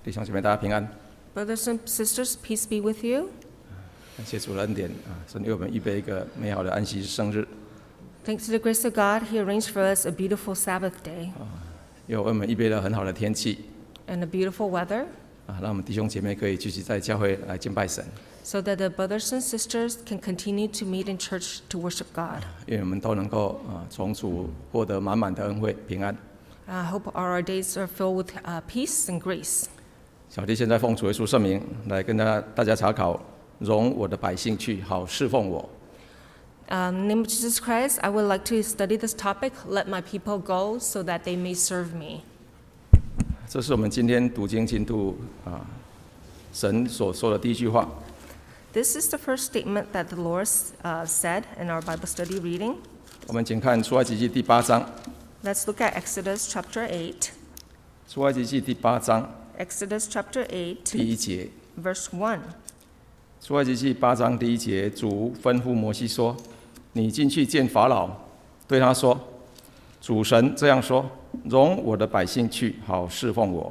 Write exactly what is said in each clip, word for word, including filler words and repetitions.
弟兄姐妹，大家平安。 Brothers and sisters, peace be with you. 感谢主的恩典啊，神为我们预备一个美好的安息日生日。 Thanks to the grace of God, He arranged for us a beautiful Sabbath day 又为我们预备了很好的天气 and a beautiful weather, 啊，让我们弟兄姐妹可以继续在教会来敬拜神。 so that the brothers and sisters can continue to meet in church to worship God. 愿我们都能够啊，从主获得满满的恩惠平安。 I hope our days are filled with uh, peace and grace. 小弟现在奉主耶稣圣名来跟大家大家查考，容我的百姓去，好侍奉我。 Um, in the name of Jesus Christ, I would like to study this topic, let my people go so that they may serve me. 这是我们今天读经进度啊，神所说的第一句话。 This is the first statement that the Lord uh, said in our Bible study reading. 我们请看出埃及记第八章。 Let's look at Exodus chapter eight. 出埃及记第八章 Exodus chapter 第 eight, 一节。 verse one. 出埃及记八章第一节，主吩咐摩西说：“你进去见法老，对他说，主神这样说：容我的百姓去，好侍奉我。”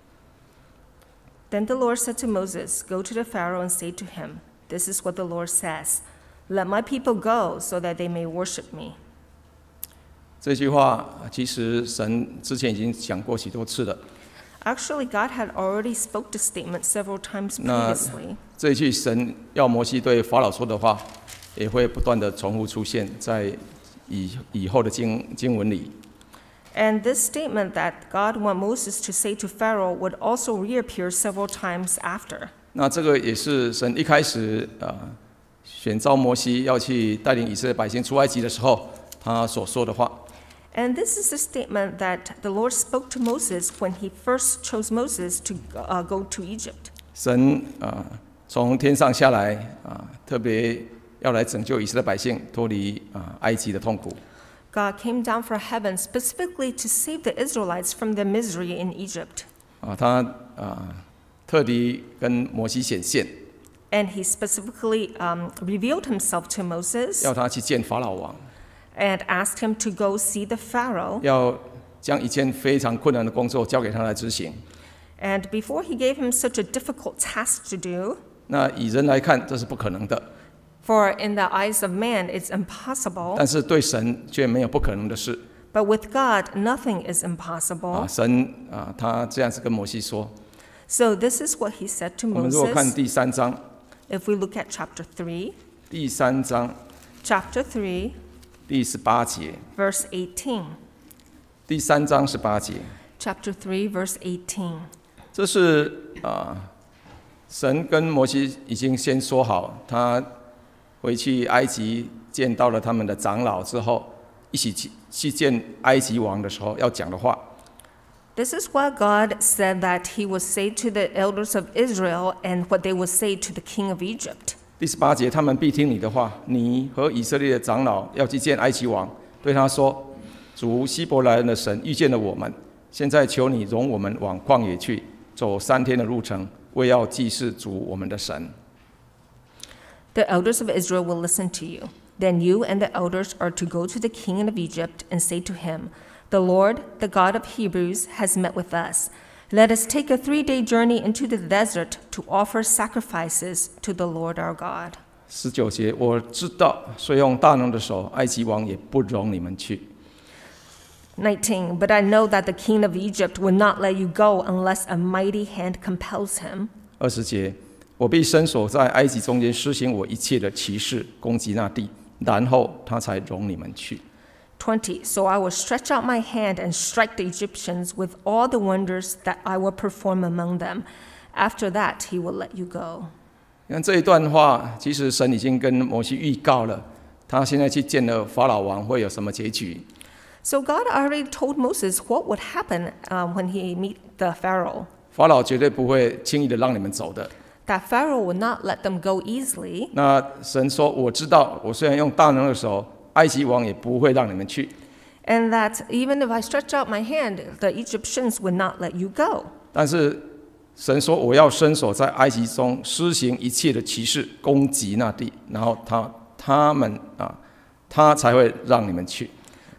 Then the Lord said to Moses, Go to the Pharaoh and say to him, This is what the Lord says, Let my people go so that they may worship me. 这句话其实神之前已经讲过许多次了。 Actually, God had already spoke this statement several times 那 previously. 这一句神要摩西对法老说的话，也会不断的重复出现在以以后的经经文里。 And this statement that God wanted Moses to say to Pharaoh would also reappear several times after. 那这个也是神一开始呃选召摩西要去带领以色列百姓出埃及的时候，他所说的话。 And this is the statement that the Lord spoke to Moses when he first chose Moses to uh, go to Egypt. 神啊，从天上下来啊，特别要来拯救以色列百姓脱离啊埃及的痛苦。 God came down from heaven specifically to save the Israelites from their misery in Egypt. 啊，他啊特地跟摩西显现， And he specifically um, revealed himself to Moses 要他去见法老王， and asked him to go see the Pharaoh. 要将一件非常困难的工作交给他来执行。 And before he gave him such a difficult task to do, 那以人来看，这是不可能的， for in the eyes of man it's impossible, 但是对神却没有不可能的事。 but with God nothing is 啊， impossible. 神啊，他这样子跟摩西说。 So this is what he said to 我们如果看 Moses. 第三章， If we look at chapter three, 第三章 chapter three, 第十八节， verse eighteen. 第三章十八节， Chapter three, verse eighteen. 这是啊，神跟摩西已经先说好，他回去埃及见到了他们的长老之后，一起去去见埃及王的时候要讲的话。 This is what God said that he would say to the elders of Israel and what they would say to the king of Egypt. 第十八节，他们必听你的话，你和以色列的长老要去见埃及王，对他说：“主希伯来人的神遇见了我们，现在求你容我们往旷野去，走三天的路程，为要祭祀主我们的神。” The elders of Israel will listen to you. Then you and the elders are to go to the king of Egypt and say to him, The Lord, the God of Hebrews, has met with us. Let us take a three-day journey into the desert to offer sacrifices to the Lord our God. 十九节，我知道，虽用大能的手，埃及王也不容你们去。 nineteen. But I know that the king of Egypt will not let you go unless a mighty hand compels him. 二十节，我必伸手在埃及中间施行我一切的奇事，攻击那地，然后他才容你们去。 twenty. So I will stretch out my hand and strike the Egyptians with all the wonders that I will perform among them. After that, he will let you go. 你看这一段话，其实神已经跟摩西预告了，他现在去见了法老王会有什么结局。 So God already told Moses what would happen um, when he meet the Pharaoh. 法老绝对不会轻易的让你们走的。 That Pharaoh would not let them go easily. 那神说：“我知道，我虽然用大能的手，埃及王也不会让你们去。” And that even if I stretch out my hand, the Egyptians would not let you go. 但是神说：“我要伸手在埃及中施行一切的奇事，攻击那地，然后他他们啊，他才会让你们去。”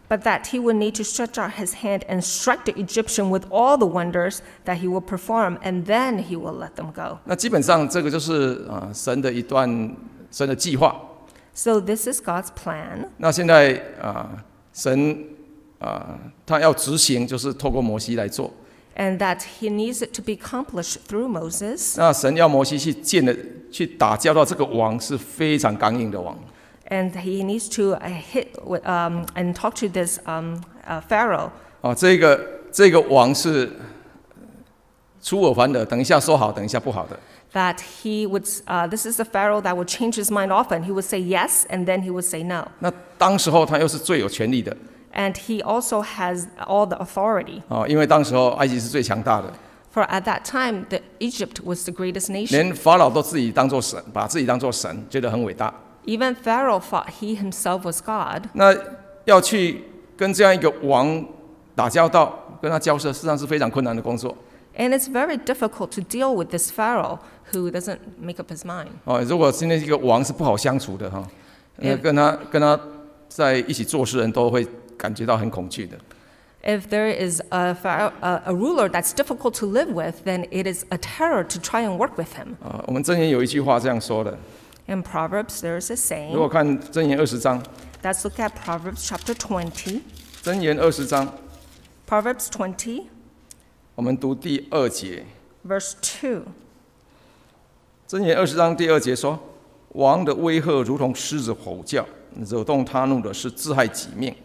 but that he would need to stretch out his hand and strike the Egyptian with all the wonders that he will perform, and then he will let them go. 那基本上这个就是啊、呃、神的一段神的计划。 So this is God's plan. 那现在啊、呃、神啊、呃、他要执行，就是透过摩西来做。 And that he needs it to be accomplished through Moses. 那神要摩西去见的，去打交道这个王是非常刚硬的王。 And he needs to uh, hit with, um, and talk to this um, uh, Pharaoh. 啊，这个这个王是出尔反尔，等一下说好，等一下不好的。 That he would, uh, this is the Pharaoh that would change his mind often. He would say yes, and then he would say no. 那当时候他又是最有权力的。 And he also has all the authority. 啊，因为当时候埃及是最强大的。 For at that time, the Egypt was the greatest nation. 连法老都自己当做神，把自己当做神，觉得很伟大。 Even Pharaoh thought he himself was God. 那要去跟这样一个王打交道，跟他交涉，事实上是非常困难的工作。 And it's very difficult to deal with this Pharaoh who doesn't make up his mind. 哦，如果今天一个王是不好相处的哈，呃，跟他跟他在一起做事人都会感觉到很恐惧的。 If there is a, pharaoh, a, a ruler that's difficult to live with, then it is a terror to try and work with him. 啊，我们箴言有一句话这样说的。 In Proverbs, there is a 如果 saying. 看箴言二十章， Let's look at Proverbs chapter twenty. 箴言二十章， Proverbs twenty, 我们读第二节。 verse two. 箴言二十章第二节说：“王的威吓如同狮子吼叫，惹动他怒的是自害己命。”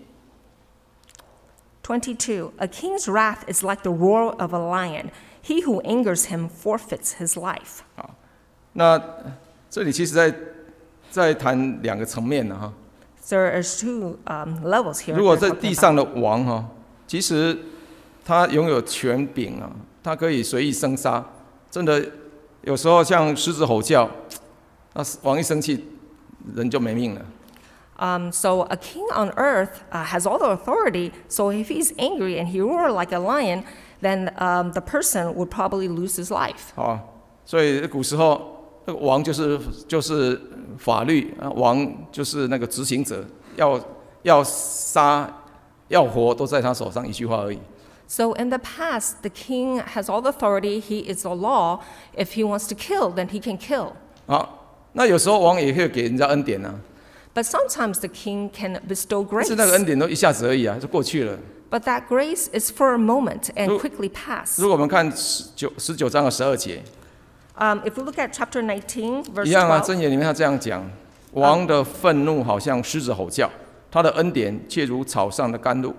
twenty-two. A king's wrath is like the roar of a lion. He who angers him forfeits his life. 好，那这里其实在在谈两个层面呢哈。 There is two um, levels here. 如果 we're 在 talking 地 about. 上的王哈，其实他拥有权柄啊，他可以随意生杀。真的，有时候像狮子吼叫，那王一生气，人就没命了。 Um, so a king on earth uh, has all the authority. So if he's angry and he roars like a lion, then um, the person would probably lose his life. 好，所以古时候那个王就是就是法律啊，王就是那个执行者，要要杀要活都在他手上，一句话而已。 So in the past, the king has all the authority. He is the law. If he wants to kill, then he can kill. 好，那有时候王也会给人家恩典啊， But sometimes the king can bestow 但 grace. 是那个恩典都一下子而已啊，就过去了。 But that grace is for a moment and 如- quickly pass. 如果我们看十九十九章的十二节， Um, if we look at chapter nineteen, 一 verse 样啊， twelve, 箴言里面他这样讲：王的愤怒好像狮子吼叫，他的恩典却如草上的甘露。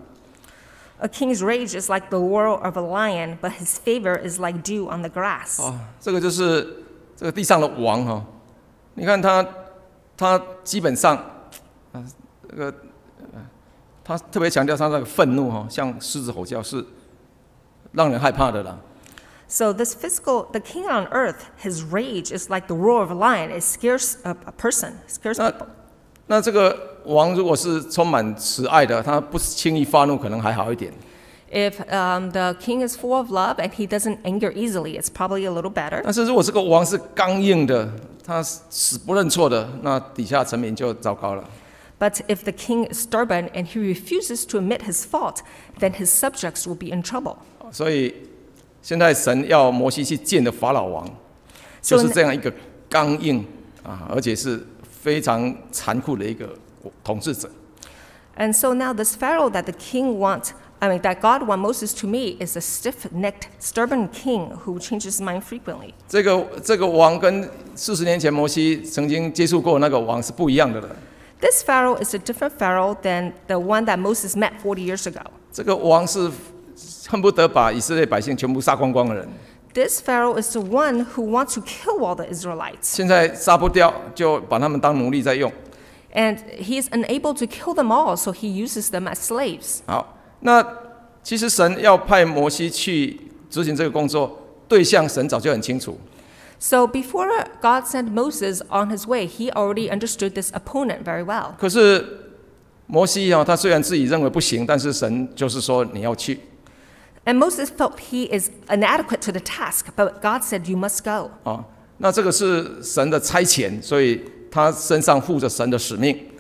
a king's rage is like the roar of a lion, but his favor is like dew on the grass. 啊，这个就是这个地上的王哈、你看他，他基本上啊，这个呃他特别强调他那个愤怒哈、像狮子吼叫，是让人害怕的啦。 So this physical, the king on earth, his rage is like the roar of a lion. It scares a, a person, it scares 那 people. 那这个王如果是充满慈爱的，他不轻易发怒，可能还好一点。 If um, the king is full of love and he doesn't anger easily, it's probably a little better. 但是如果这个王是刚硬的，他死不认错的，那底下臣民就糟糕了。 But if the king is stubborn and he refuses to admit his fault, then his subjects will be in trouble. 所以现在神要摩西去见的法老王， So 就是这样一个刚硬啊，而且是非常残酷的一个统治者。 And so now this Pharaoh that the king wants, I mean, that God wants Moses to meet is a stiff-necked, stubborn king who changes his mind frequently. 这个这个王跟四十年前摩西曾经接触过那个王是不一样的了。 This Pharaoh is a different Pharaoh than the one that Moses met forty years ago. 这个王是恨不得把以色列百姓全部杀光光的人。 This Pharaoh is the one who wants to kill all the Israelites. 现在杀不掉，就把他们当奴隶在用。 And he is unable to kill them all, so he uses them as slaves. 好，那其实神要派摩西去执行这个工作，对象神早就很清楚。 So before God sent Moses on his way, he already understood this opponent very well. 可是摩西啊，他虽然自己认为不行，但是神就是说你要去。 And Moses felt he is inadequate to the task, but God said, "You must go." 啊，那这个是神的差遣，所以他身上负着神的使命。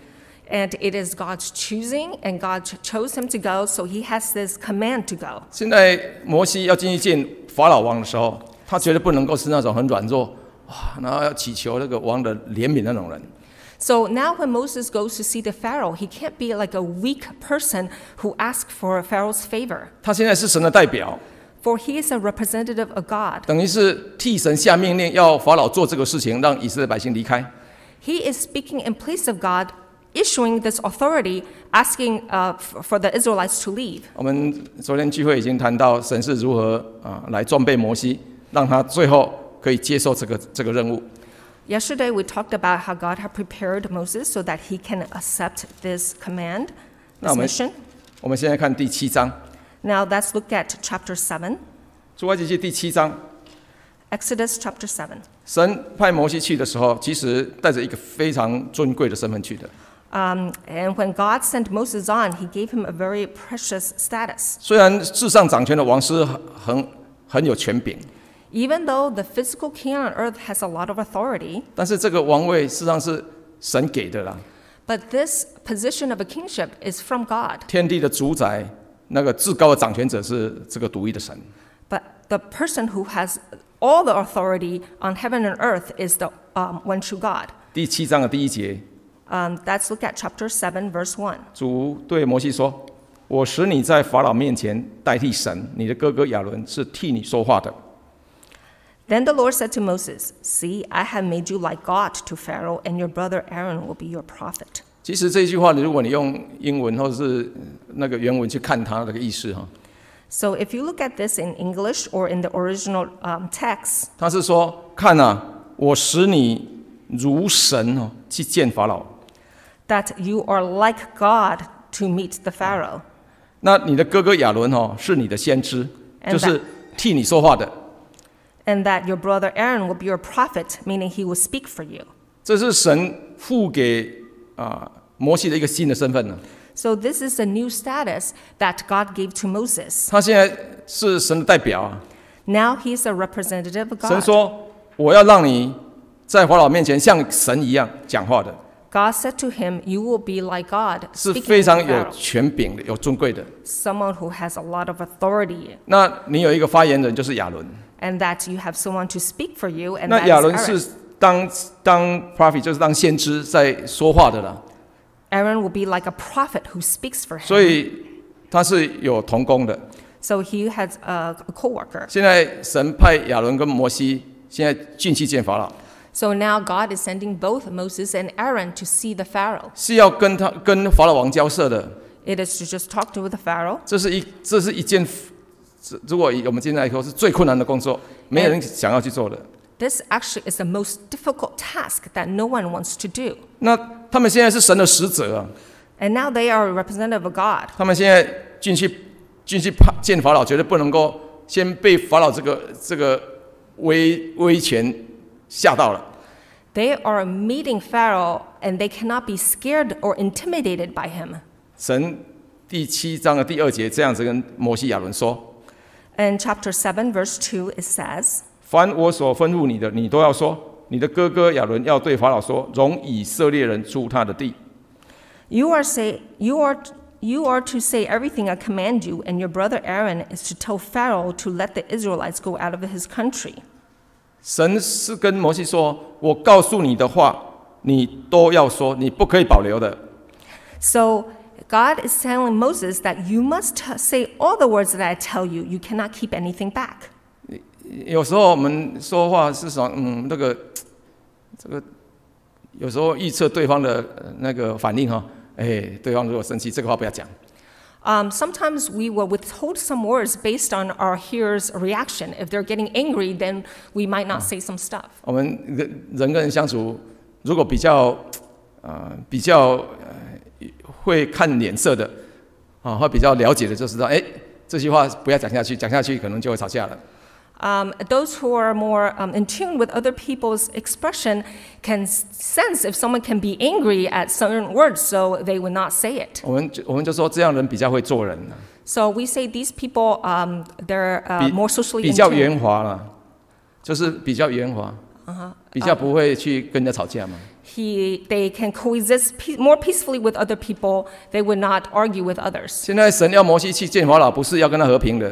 And it is God's choosing, and God chose him to go, so he has this command to go. 现在摩西要进去见法老王的时候，他绝对不能够是那种很软弱，哇，然后要祈求那个王的怜悯那种人。 So now when Moses goes to see the Pharaoh, he can't be like a weak person who asks for Pharaoh's favor. 他现在是神的代表， For he is a representative of God. 等于是替神下命令，要法老做这个事情，让以色列百姓离开。 He is speaking in place of God, issuing this authority, asking uh, for the Israelites to leave. 我们昨天聚会已经谈到神是如何啊、呃、来装备摩西，让他最后可以接受这个这个任务。 Yesterday we talked about how God had prepared Moses so that he can accept this command, 那我 this 们 mission. 我们现在看第七章， Now let's look at chapter seven, 出埃及记第七章。 Exodus chapter seven. 神派摩西去的时候，其实带着一个非常尊贵的身份去的。 Um, and when God sent Moses on, he gave him a very precious status. 虽然世上掌权的王是很很有权柄， Even though the physical king on earth has a lot of authority, 但是这个王位事实上是神给的啦。 but this position of a kingship is from God. 天地的主宰，那个至高的掌权者是这个独一的神。 But the person who has all the authority on heaven and earth is the um, one true God. 第七章的第一节， Um, let's look at chapter seven, verse one. 主对摩西说：“我使你在法老面前代替神，你的哥哥亚伦是替你说话的。” Then the Lord said to Moses, "See, I have made you like God to Pharaoh, and your brother Aaron will be your prophet." 其实这句话，如果你用英文或者是那个原文去看它的意思哈， So if you look at this in English or in the original um, text, 他是说：“看啊，我使你如神哦，去见法老。 that you are like God to meet the Pharaoh, 那你的哥哥亚伦哦，是你的先知， And 就是替你说话的。 and that your brother Aaron will be your prophet, meaning he will speak for you. 这是神付给啊、摩西的一个新的身份呢。 So this is a new status that God gave to Moses. 他现在是神的代表啊。 Now he's a representative of 神 God. 说：“我要让你在法老面前像神一样讲话的， God said to him, "You will be like God, 是 speaking 非 to 常有 Pharaoh, 权柄的、有尊贵的。 someone who has a lot of authority, 那你有一个发言人，就是亚伦。 and that you have someone to speak for you, and 那 that 亚伦 is Aaron. 是当当 prophet， 就是当先知在说话的啦。 Aaron will be like a prophet who speaks for 所 him. 以他是有同工的。 So he has a, a co-worker. 现在神派亚伦跟摩西，现在进去见法老， So now God is sending both Moses and Aaron to see the Pharaoh. 是要跟他跟法老王交涉的。 It is to just talk to the Pharaoh. 这是一这是一件，如果以我们今天来说是最困难的工作，没有人想要去做的。 This actually is the most difficult task that no one wants to do. 那他们现在是神的使者啊， And now they are a representative of God. 他们现在进去进去怕见法老，绝对不能够先被法老这个这个威威权吓到了。 They are meeting Pharaoh, and they cannot be scared or intimidated by him. 神第七章的第二节这样子跟摩西亚伦说： In chapter seven, verse two, it says, 凡我所吩咐你的，你都要说。你的哥哥亚伦要对法老说：容以色列人出他的地。 You are say you are you are to say everything I command you, and your brother Aaron is to tell Pharaoh to let the Israelites go out of his country. 神是跟摩西说：我告诉你的话，你都要说，你不可以保留的。 So God is telling Moses that you must t- say all the words that I tell you. You cannot keep anything back. 有时候我们说话是说，嗯，那个这个有时候预测对方的呃那个反应哈，哎，对方如果生气，这个话不要讲。 Um, sometimes we will withhold some words based on our hearer's reaction. If they're getting angry, then we might not say some stuff. 我们人人跟人相处，如果比较呃比较呃会看脸色的啊，会比较了解的，就知道，哎，这句话不要讲下去，讲下去可能就会吵架了。 Um, those who are more um, in tune with other people's expression can s- sense if someone can be angry at certain words, so they would not say it. 我们就我们就说这样人比较会做人了， So we say these people, um, they're uh, 比 more socially 比 in 较 tune. 圆滑了，就是比较圆滑。 比较不会去跟人家吵架嘛。 He, they can coexist pe- more peacefully with other people. They would not argue with others. 现在神要摩西去见法老，不是要跟他和平的。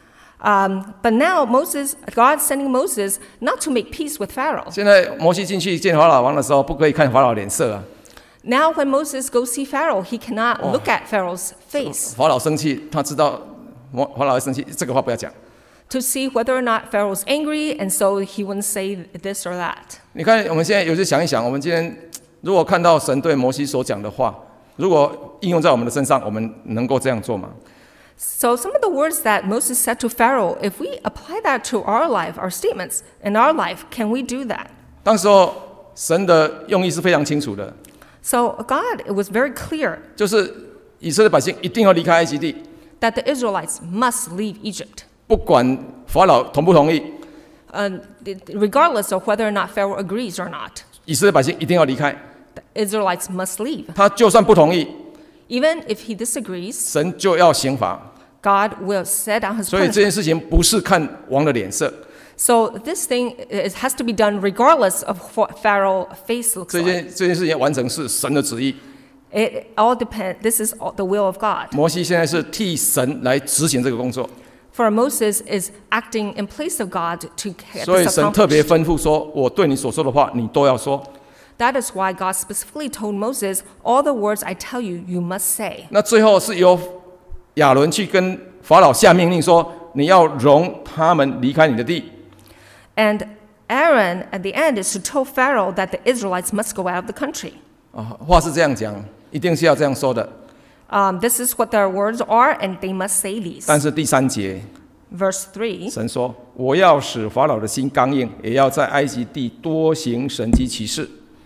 Um, but now Moses, God sending Moses not to make peace with Pharaoh. 现在摩西进去见法老王的时候，不可以看法老脸色啊。 Now when Moses goes see Pharaoh, he cannot look at Pharaoh's face 法老生气，他知道法老会生气，这个话不要讲。 to see whether or not Pharaoh's angry, and so he wouldn't say this or that. 你看，我们现在有时想一想，我们今天如果看到神对摩西所讲的话，如果应用在我们的身上，我们能够这样做吗？ So some of the words that Moses said to Pharaoh, if we apply that to our life, our statements in our life, can we do that? 当时候神的用意是非常清楚的， So God, it was very clear 就是以色列百姓一定要离开埃及地， that the Israelites must leave Egypt, 不管法老同不同意， uh, regardless of whether or not Pharaoh agrees or not. 以色列百姓一定要离开。 The Israelites must leave. 他就算不同意， Even if he disagrees, 神就要刑罚。 God will set down his 所以这 punishment. 件事情不是看王的脸色， So this thing it has to be done regardless of what Pharaoh's face looks 这 like. 件这件事情完成是神的旨意。 It all depends. This is all the will of God. 摩西现在是替神来执行这个工作， For Moses is acting in place of God to get 所以 this 神特别 accomplished. 吩咐说：“我对你所说的话，你都要说。 That is why God specifically told Moses, all the words I tell you, you must say. ” 那最后是由亚伦去跟法老下命令说：“你要容他们离开你的地。” And Aaron, at the end, is to tell Pharaoh that the Israelites must go out of the country. 啊，话是这样讲，一定是要这样说的。 Um, this is what their words are, and they must say these. 但是第三节， Verse three, 神说：“我要使法老的心刚硬，也要在埃及地多行神迹奇事。”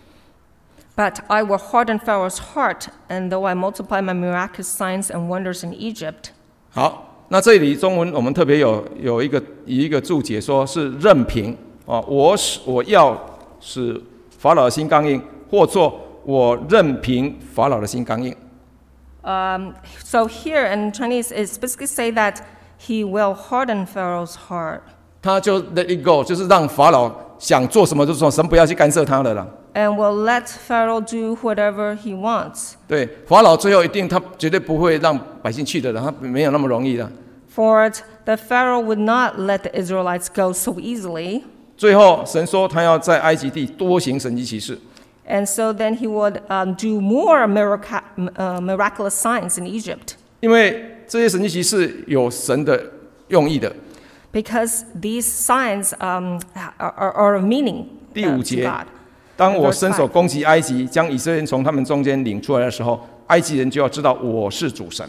but I will harden Pharaoh's heart, and though I multiply my miraculous signs and wonders in Egypt. 好，那这里中文我们特别有有一个以一个注解说是任凭啊，我使我要使法老的心刚硬，或作我任凭法老的心刚硬。 Um, so here in Chinese, it specifically say that he will harden Pharaoh's heart. 他就 let it go， 就是让法老想做什么就做，神不要去干涉他了啦。 And will let Pharaoh do whatever he wants. 对，法老最后一定他绝对不会让百姓去的了，他没有那么容易的。 For it, the Pharaoh would not let the Israelites go so easily. 最后神说他要在埃及地多行神迹奇事。 And so then he would um, do more mirac- uh, miraculous signs in Egypt. 因为这些神迹奇事有神的用意的。 Because these signs um, are, are, are of meaning 第 uh, 五 to 节， God. 当我伸手攻击埃及，将以色列人从他们中间领出来的时候，埃及人就要知道我是主神。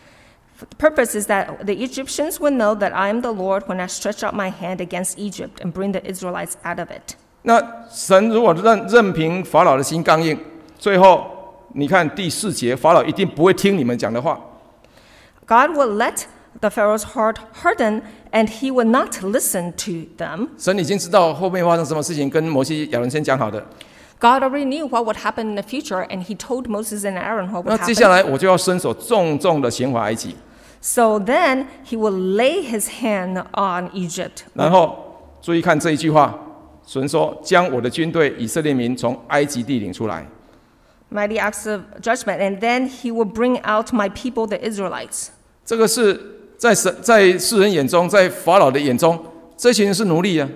The purpose is that the Egyptians would know that I am the Lord when I stretch out my hand against Egypt and bring the Israelites out of it. 那神如果任任凭法老的心刚硬，最后你看第四节，法老一定不会听你们讲的话。 God will let the Pharaoh's heart harden, and he will not listen to them. 神已经知道后面发生什么事情，跟摩西、亚伦先讲好的。 God already knew what would happen in the future, and he told Moses and Aaron what 那 would 接下 happen. 来我就要伸手重重的刑罚埃及， So then he will lay his hand on Egypt. 然后注意看这一句话，神说：“将我的军队以色列民从埃及地领出来。” Mighty acts of judgment, and then he will bring out my people, the Israelites. 这个是在神在世人眼中，在法老的眼中，这群人是奴隶啊。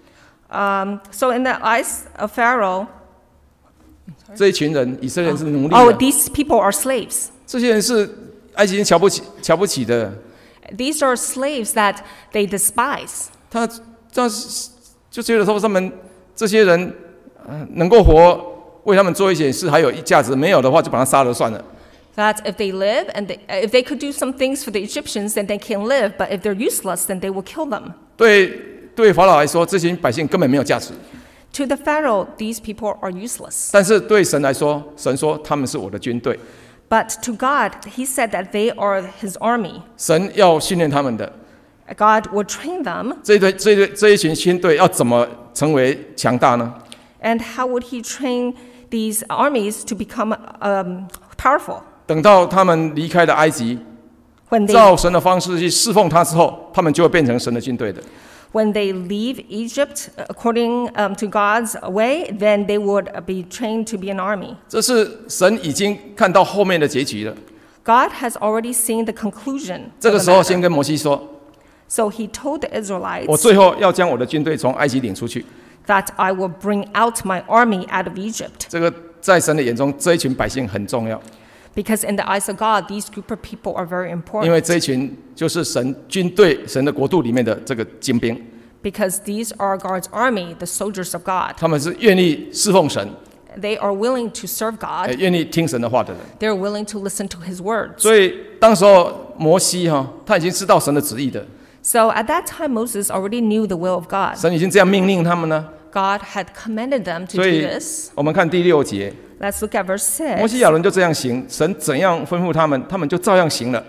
Um, so in the eyes of Pharaoh, 这一群人，以色列人是奴隶 oh, 的， these people are slaves. 这些人是埃及人瞧不起、瞧不起的。 These are slaves that they despise. 他这就觉得说他们这些人，呃，能够活，为他们做一些事还有价值，没有的话就把他杀了算了。 That if they live and they, if they could do some things for the Egyptians, then they can live. But if they're useless, then they will kill them. 对对法老来说，这群百姓根本没有价值。 To the Pharaoh, these people are useless. 但是对神来说，神说他们是我的军队， But to God, he said that they are his army. 神要训练他们的。 God will train them. 这一队这一队这一群军队要怎么成为强大呢？ And how would he train these armies to become um, powerful? 等到他们离开了埃及， When they, 照神的方式去侍奉他之后，他们就会变成神的军队的。 When they leave Egypt according um, to God's way, then they would be trained to be an army. 这是神已经看到后面的结局了。 God has already seen the conclusion. 这个 of 时 the 候，先 matter. 跟摩西说 So he told the：“ Israelites 我最后要将我的军队从埃及领出去。 that I will bring out my army out of Egypt. ” 这个在神的眼中，这一群百姓很重要， Because in the eyes of God, these group of people are very 因 important. 为这一群就是神军队、神的国度里面的这个精兵， Because these are God's army, the soldiers of God. 他们是愿意侍奉神， They are willing to serve 也 God. 愿意听神的话的人。 They're willing to listen to His words. 所以当时候摩西哈，他已经知道神的旨意的， So at that time, Moses already knew the will of God. 神已经这样命令他们呢。 God had commanded them to 所 do 以 this. 我们看第六节， Let's look at verse 摩西 six. 亚伦就这样行，神怎样吩咐他们，他们就照样行了。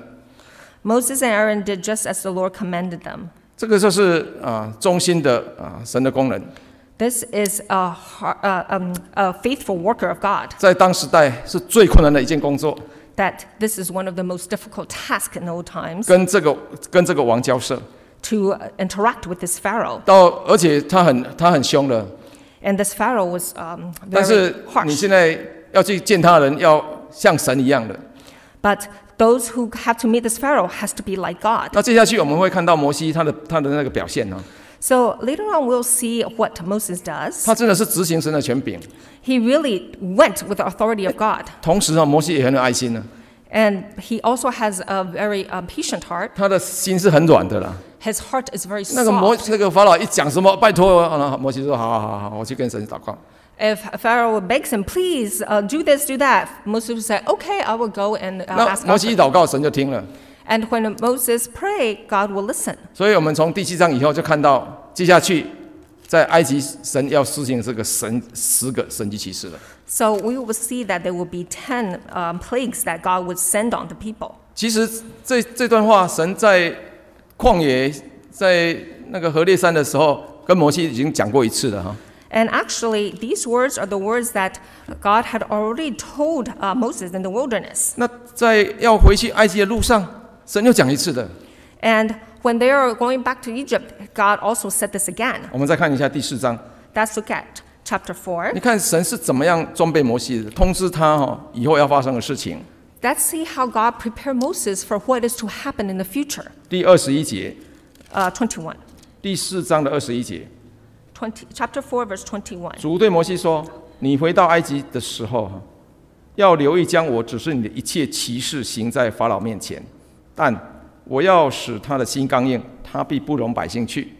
Moses and Aaron did just as the Lord commanded them. 这个就是啊、忠心的啊、神的工人， This is a, har- uh, um, a faithful worker of God. 在当时代是最困难的一件工作， That this is one of the most difficult tasks in old times 跟这个跟这个王交涉。 to uh, interact with this Pharaoh. 到而且他很他很凶的， And this Pharaoh was um, 但 very 是你 harsh. 现在要去见他的人，要像神一样的。 But those who have to meet this Pharaoh has to be like God. 那接下去我们会看到摩西他的他的那个表现呢、 So later on, we'll see what Moses does. 他真的是执行神的权柄， He really went with the authority of God. 同时啊，摩西也很有爱心呢， And he also has a very um, patient heart. 他的心是很软的啦。 His heart is very 那个摩 soft. 那个法老一讲什么，拜托啊，摩西说好好好好，我去跟神祷告。 If Pharaoh begs him, please uh, do this, do that, Moses would say, okay, I will go and uh, 那 ask 摩 God. 西一祷告，神就听了。 And when Moses prayed, God will listen. 所以我们从第七章以后就看到，接下去在埃及神要施行这个神十个神迹奇事了。 So we will see that there will be ten um, plagues that God would send on the people. 其实这这段话，神在旷野，在那个何烈山的时候，跟摩西已经讲过一次了哈。 And actually, these words are the words that God had already told uh, Moses in the wilderness. 那在要回去埃及的路上，神又讲一次的。 And when they are going back to Egypt, God also said this again. 我们再看一下第四章， Let's look at chapter four. 你看神是怎么样装备摩西的，通知他哈以后要发生的事情。 Let's see how God prepared Moses for what is to happen in the future. 第二十一节， Uh, twenty-one. 第四章的二十一节， twenty, chapter four, verse twenty-one. 主对摩西说：“你回到埃及的时候，哈，要留意将我指示你的一切奇事行在法老面前，但我要使他的心刚硬，他必不容百姓去。”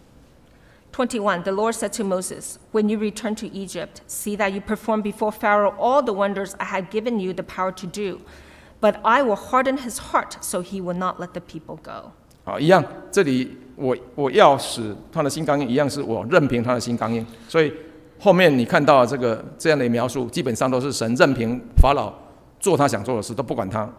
twenty-one. The Lord said to Moses, when you return to Egypt, see that you perform before Pharaoh all the wonders I have given you the power to do. But I will harden his heart, so he will not let the people go. 好，一样，这里我我要使他的心刚硬，一样是我任凭他的心刚硬。所以后面你看到这个这样的描述，基本上都是神任凭法老做他想做的事，都不管他。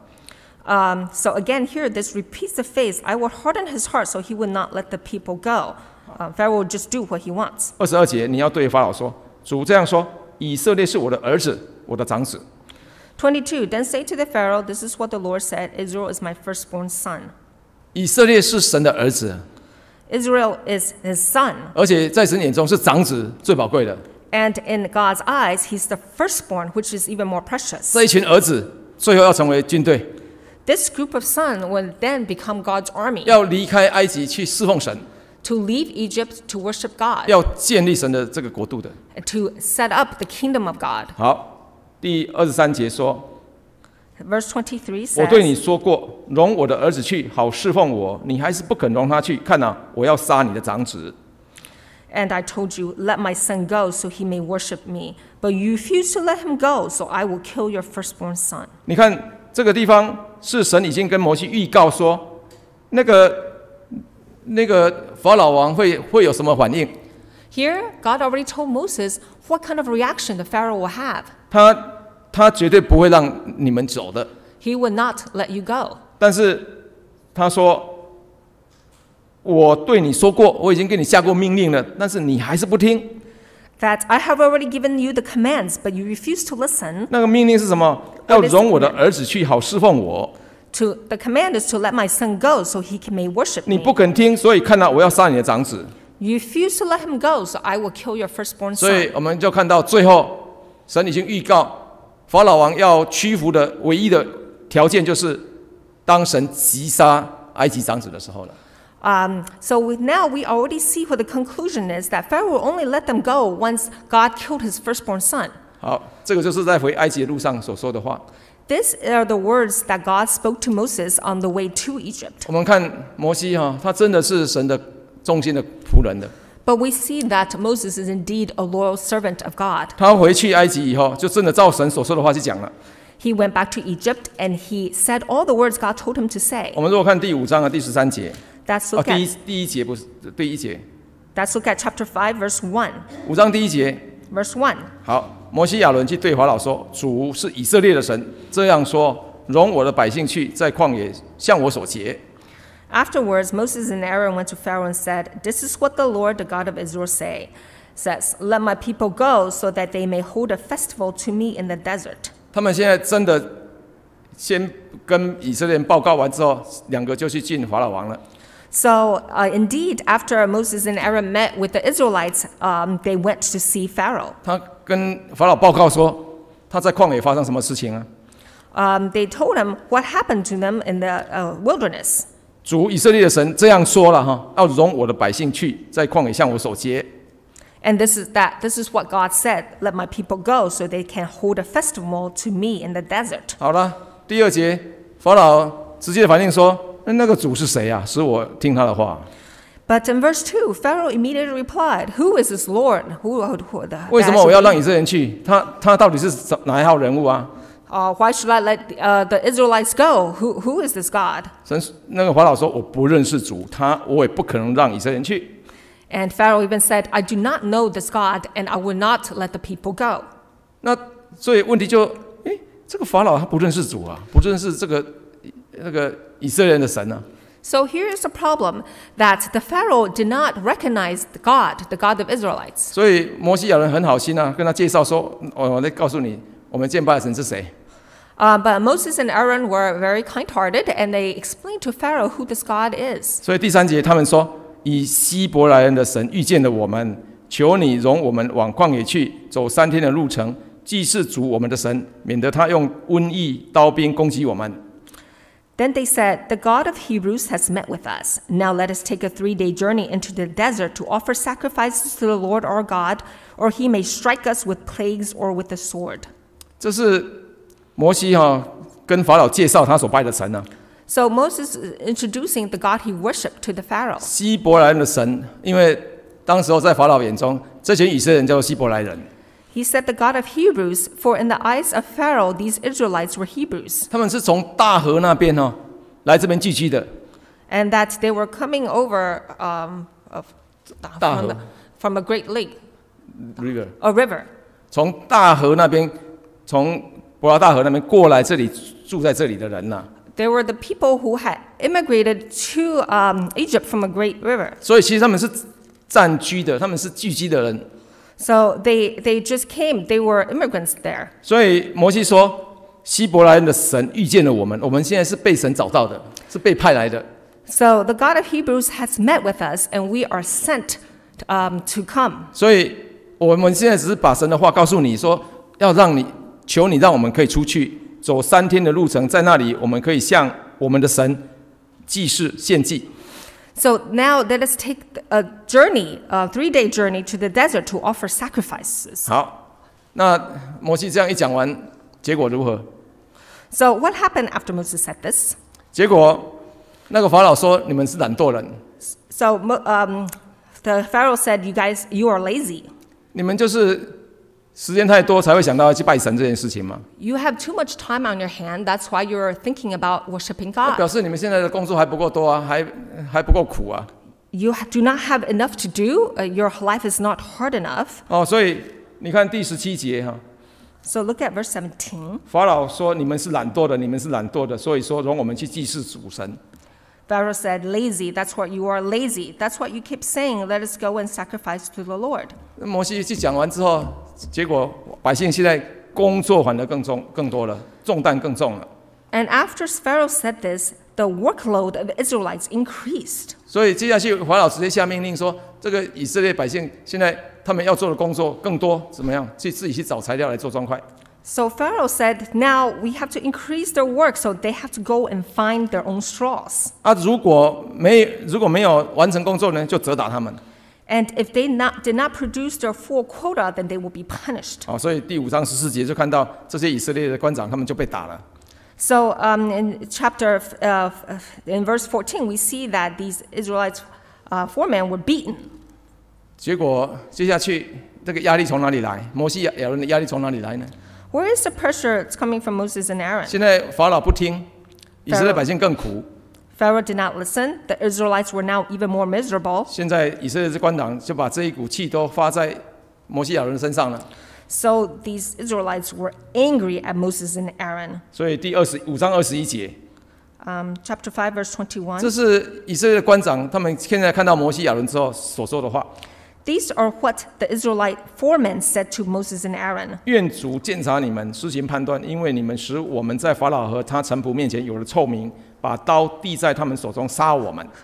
Um, so again, here, this repeats the phrase, I will harden his heart, so he will not let the people go. Uh, Pharaoh will just do what he wants. 二十二节，你要对法老说：“主这样说，以色列是我的儿子，我的长子。” twenty-two. Then say to the Pharaoh, this is what the Lord said, Israel is my firstborn son. 以色列是神的儿子， Israel is his son. 而且在神眼中是长子最宝贵的。 And in God's eyes, he's the firstborn, which is even more precious. 这一群儿子最后要成为军队， This group of sons will then become God's army 要离开埃及去侍奉神， to leave Egypt to worship God, 要建立神的这个国度的。 and to set up the kingdom of God. 好，第二十三节说。 Verse twenty-three 我对你 says, 说过，容我的儿子去，好侍奉我。你还是不肯容他去，看啊，我要杀你的长子。 And I told you, let my son go so he may worship me. But you refuse to let him go, so I will kill your firstborn son. 你看这个地方是神已经跟摩西预告说，那个那个法老王会会有什么反应？ Here, God already told Moses what kind of reaction the Pharaoh will have. 他他绝对不会让你们走的。 He will not let you go. 但是他说：“我对你说过，我已经给你下过命令了，但是你还是不听。 That I have already given you the commands, but you refuse to listen, 那个命令是什么？要容我的儿子去，好侍奉我。” To the command is to let my son go so he can may worship 你 me. 不肯听，所以看到我要杀你的长子。 You refuse to let him go, so I will kill your firstborn 所以 son. 我们就看到最后，神已经预告，法老王要屈服的唯一的条件，就是当神击杀埃及长子的时候了。 Um, so we, now we already see what the conclusion is, that Pharaoh will only let them go once God killed his firstborn son. 好，这个就是在回埃及的路上所说的话。 These are the words that God spoke to Moses on the way to Egypt. 我们看摩西哈，他真的是神的忠心的仆人的。 But we see that Moses is indeed a loyal servant of God. 他回去埃及以后，就真的照神所说的话去讲了。 He went back to Egypt and he said all the words God told him to say. 我们如果看第五章的第十三节， Let's 啊， look 第一 at, 第一节不是第一节， let's look at chapter five, verse one. 五章第一节。 Verse one. 好，摩西亚伦去对法老说：“主是以色列的神，这样说：容我的百姓去，在旷野向我所结。” Afterwards, Moses and Aaron went to Pharaoh and said, This is what the Lord, the God of Israel, say, says, Let my people go so that they may hold a festival to me in the desert. 他们现在真的先跟以色列人报告完之后，两个就去见法老王了。 So, uh, indeed, after Moses and Aaron met with the Israelites, um, they went to see Pharaoh. 他跟法老报告说，他在旷野发生什么事情啊？ Um, they told him what happened to them in the uh, wilderness. 主以色列的神这样说了哈，要容我的百姓去，在旷野向我所结。 And this is that. This is what God said. Let my people go so they can hold a festival to me in the desert. 好了，第二节，法老直接反应说：“那个主是谁啊？使我听他的话。” But in verse two, Pharaoh immediately replied, Who is this Lord? Who, who, who the, 为什么我要让以色列人去？他他到底是哪一号人物啊？ Uh, why should I let uh, the Israelites go? Who, who is this God? 神那个法老说：“我不认识主，他我也不可能让以色列人去。” And Pharaoh even said, I do not know this God, and I will not let the people go. 那所以问题就，诶，这个法老他不认识主啊，不认识这个那个以色列人的神啊。 So here is the problem, that the Pharaoh did not recognize the God, the God of Israelites. 所以摩西亚人很好心啊，跟他介绍说：“我我来告诉你，我们敬拜的神是谁。” Uh, but Moses and Aaron were very kind-hearted, and they explained to Pharaoh who this God is. 所以第三节他们说：“以希伯来人的神遇见了我们，求你容我们往旷野去，走三天的路程，祭祀主我们的神，免得他用瘟疫、刀兵攻击我们。” Then they said, The God of Hebrews has met with us. Now let us take a three-day journey into the desert to offer sacrifices to the Lord our God, or he may strike us with plagues or with the sword. 这是摩西哈、哦、跟法老介绍他所拜的神啊。 So Moses is introducing the God he worshipped to the Pharaoh. 希伯来人的神，因为当时候在法老眼中，这群以色列人叫做希伯来人， He said the God of Hebrews, for in the eyes of Pharaoh these Israelites were Hebrews, 他们是从大河那边哦来这边聚居的。 and that they were coming over um, of, 大 from, 河 the, from a great lake, river a river. 从大河那边，从伯拉大河那边过来这里住在这里的人呐、 They were the people who had immigrated to um, Egypt from a great river. 所以其实他们是暂居的，他们是聚居的人。 So they, they just came, they were immigrants there. 所以摩西说，希伯来人的神遇见了我们，我们现在是被神找到的，是被派来的。 So the God of Hebrews has met with us, and we are sent um, to come. 所以我们现在只是把神的话告诉你说，要让你求你让我们可以出去走三天的路程，在那里我们可以向我们的神祭祀献祭。 So now let us take a journey, a three-day journey to the desert to offer sacrifices. 好，那摩西这样一讲完，结果如何？ So what happened after Moses said this? 结果那个法老说：“你们是懒惰人， So um, the Pharaoh said, "You guys, you are lazy. 你们就是时间太多才会想到要去拜神这件事情嘛。 You have too much time on your hand. That's why you're thinking about worshiping 那表 God. 示你们现在的工作还不够多啊，还还不够苦啊。 You ha- do not have enough to do. Uh, your life is not hard enough." 哦，所以你看第十七节哈、 So look at verse seventeen. 法老说：“你们是懒惰的，你们是懒惰的，所以说容我们去祭祀主神。” Pharaoh said, "Lazy. That's what you are, lazy. That's what you keep saying. Let us go and sacrifice to the Lord." 那摩西去讲完之后，结果百姓现在工作反而更重、更多了，重担更重了。 And after Pharaoh said this, the workload of the Israelites increased. 所以接下去法老直接下命令说，这个以色列百姓现在他们要做的工作更多，怎么样？去自己去找材料来做砖块。 So Pharaoh said, now we have to increase their work, so they have to go and find their own straws. 啊，如果没如果没有完成工作呢，就责打他们。 And if they not, did not produce their full quota, then they will be punished. 好，所以第五章十四节就看到这些以色列的官长，他们就被打了。 So um, in chapter, uh, in verse fourteen, we see that these Israelites uh, foremen were beaten. 结果接下去这个压力从哪里来？摩西亚伦的压力从哪里来呢？ Where is the pressure that's coming from Moses and Aaron? 现在法老不听，以色列百姓更苦。 Pharaoh did not listen. The Israelites were now even more miserable. 现在以色列的官长就把这一股气都发在摩西亚伦身上了。 So these Israelites were angry at Moses and Aaron. 所以第二十五章二十一节， Um, chapter five, verse 这 twenty-one. 是以色列的官长他们现在看到摩西亚伦之后所说的话。 These are what the Israelite foremen said to Moses and Aaron. 愿主鉴察你们，施行判断，因为你们使我们在法老和他臣仆面前有了臭名，把刀递在他们手中杀我们。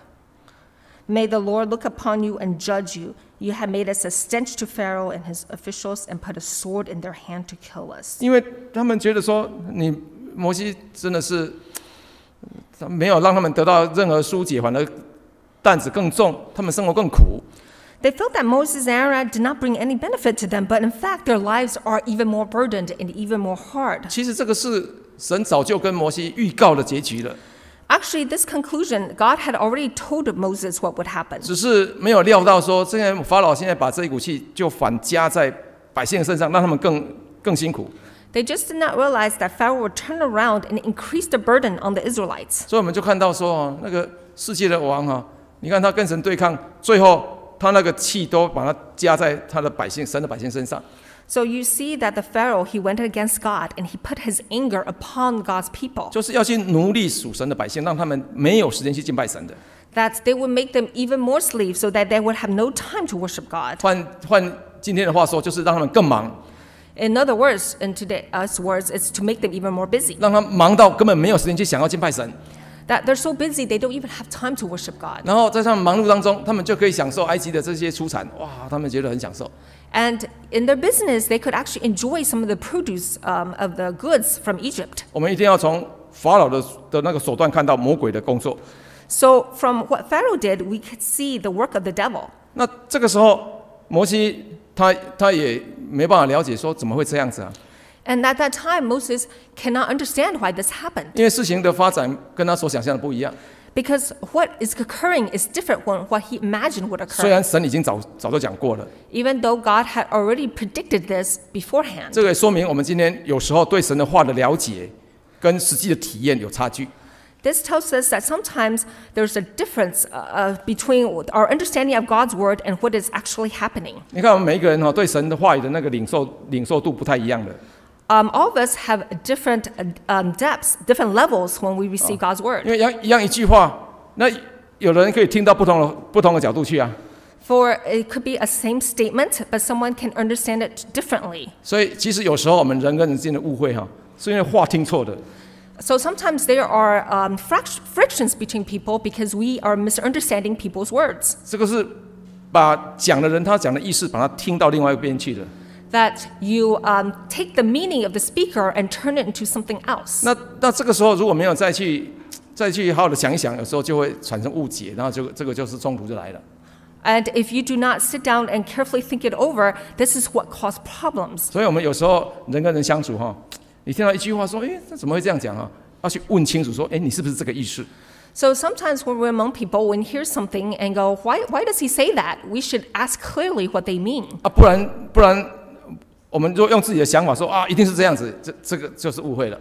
May the Lord look upon you and judge you. You have made us a stench to Pharaoh and his officials and put a sword in their hand to kill us. 因为他们觉得说，你摩西真的是没有让他们得到任何疏解，反而担子更重，他们生活更苦。 They felt that Moses and Aaron did not bring any benefit to them, but in fact their lives are even more burdened and even more hard. 其实这个是神早就跟摩西预告的结局了。 Actually, this conclusion, God had already told Moses what would happen. 只是没有料到说，现在法老现在把这一股气就反加在百姓的身上，让他们更更辛苦。 They just did not realize that Pharaoh would turn around and increase the burden on the Israelites. 所以我们就看到说，那个世界的王啊，你看他跟神对抗，最后他那个气都把它加在他的百姓、神的百姓身上。 So you see that the Pharaoh, he went against God and he put his anger upon God's people. 就是要去奴隶属神的百姓，让他们没有时间去敬拜神的。 That they would make them even more slaves so that they would have no time to worship God. 换换今天的话说，就是让他们更忙， In other words, in today's words, it's to make them even more busy. 让他忙到根本没有时间去想要敬拜神。 That they're so busy, they don't even have time to worship God. 然后在他们忙碌当中，他们就可以享受埃及的这些出产，哇，他们觉得很享受。 And in their business, they could actually enjoy some of the produce um, of the goods from Egypt. 我们一定要从法老的的那个手段看到魔鬼的工作。 So from what Pharaoh did, we could see the work of the devil. 那这个时候，摩西他他也没办法了解说怎么会这样子啊？ And at that time, Moses cannot understand why this happened. 因为事情的发展跟他所想象的不一样。 Because what is occurring is different from what he imagined would 虽 occur. 然神已经早早就讲过了， Even though God had already predicted this beforehand. 这个也说明我们今天有时候对神的话的了解跟实际的体验有差距。 This tells us that sometimes there's a difference uh, between our understanding of God's word and what is actually happening. 你看我们每一个人哈，对神的话语的那个领受领受度不太一样的。 Um, all of us have different uh, um, depths, different levels when we receive God's 因 word. 为一样一样一句话，那有的人可以听到不同的不同的角度去啊。 For it could be a same statement, but someone can understand it differently. 所以其实有时候我们人跟人之间的误会哈，是因为话听错的。 So sometimes there are um, fract- frictions between people because we are misunderstanding people's words. 这个是把讲的人他讲的意思，把它听到另外一边去了。 That you um, take the meaning of the speaker and turn it into something else. 那那这个时候如果没有再去再去好好的想一想，有时候就会产生误解，然后就这个就是冲突就来了。 And if you do not sit down and carefully think it over, this is what causes problems. 所以我们有时候人跟人相处哈，你听到一句话说，哎，这怎么会这样讲啊？要去问清楚说，哎，你是不是这个意思？ So sometimes when we're among people, when we hear something and go, why, why does he say that? We should ask clearly what they mean. 啊，不然不然，我们就用自己的想法说啊，一定是这样子，这这个就是误会了。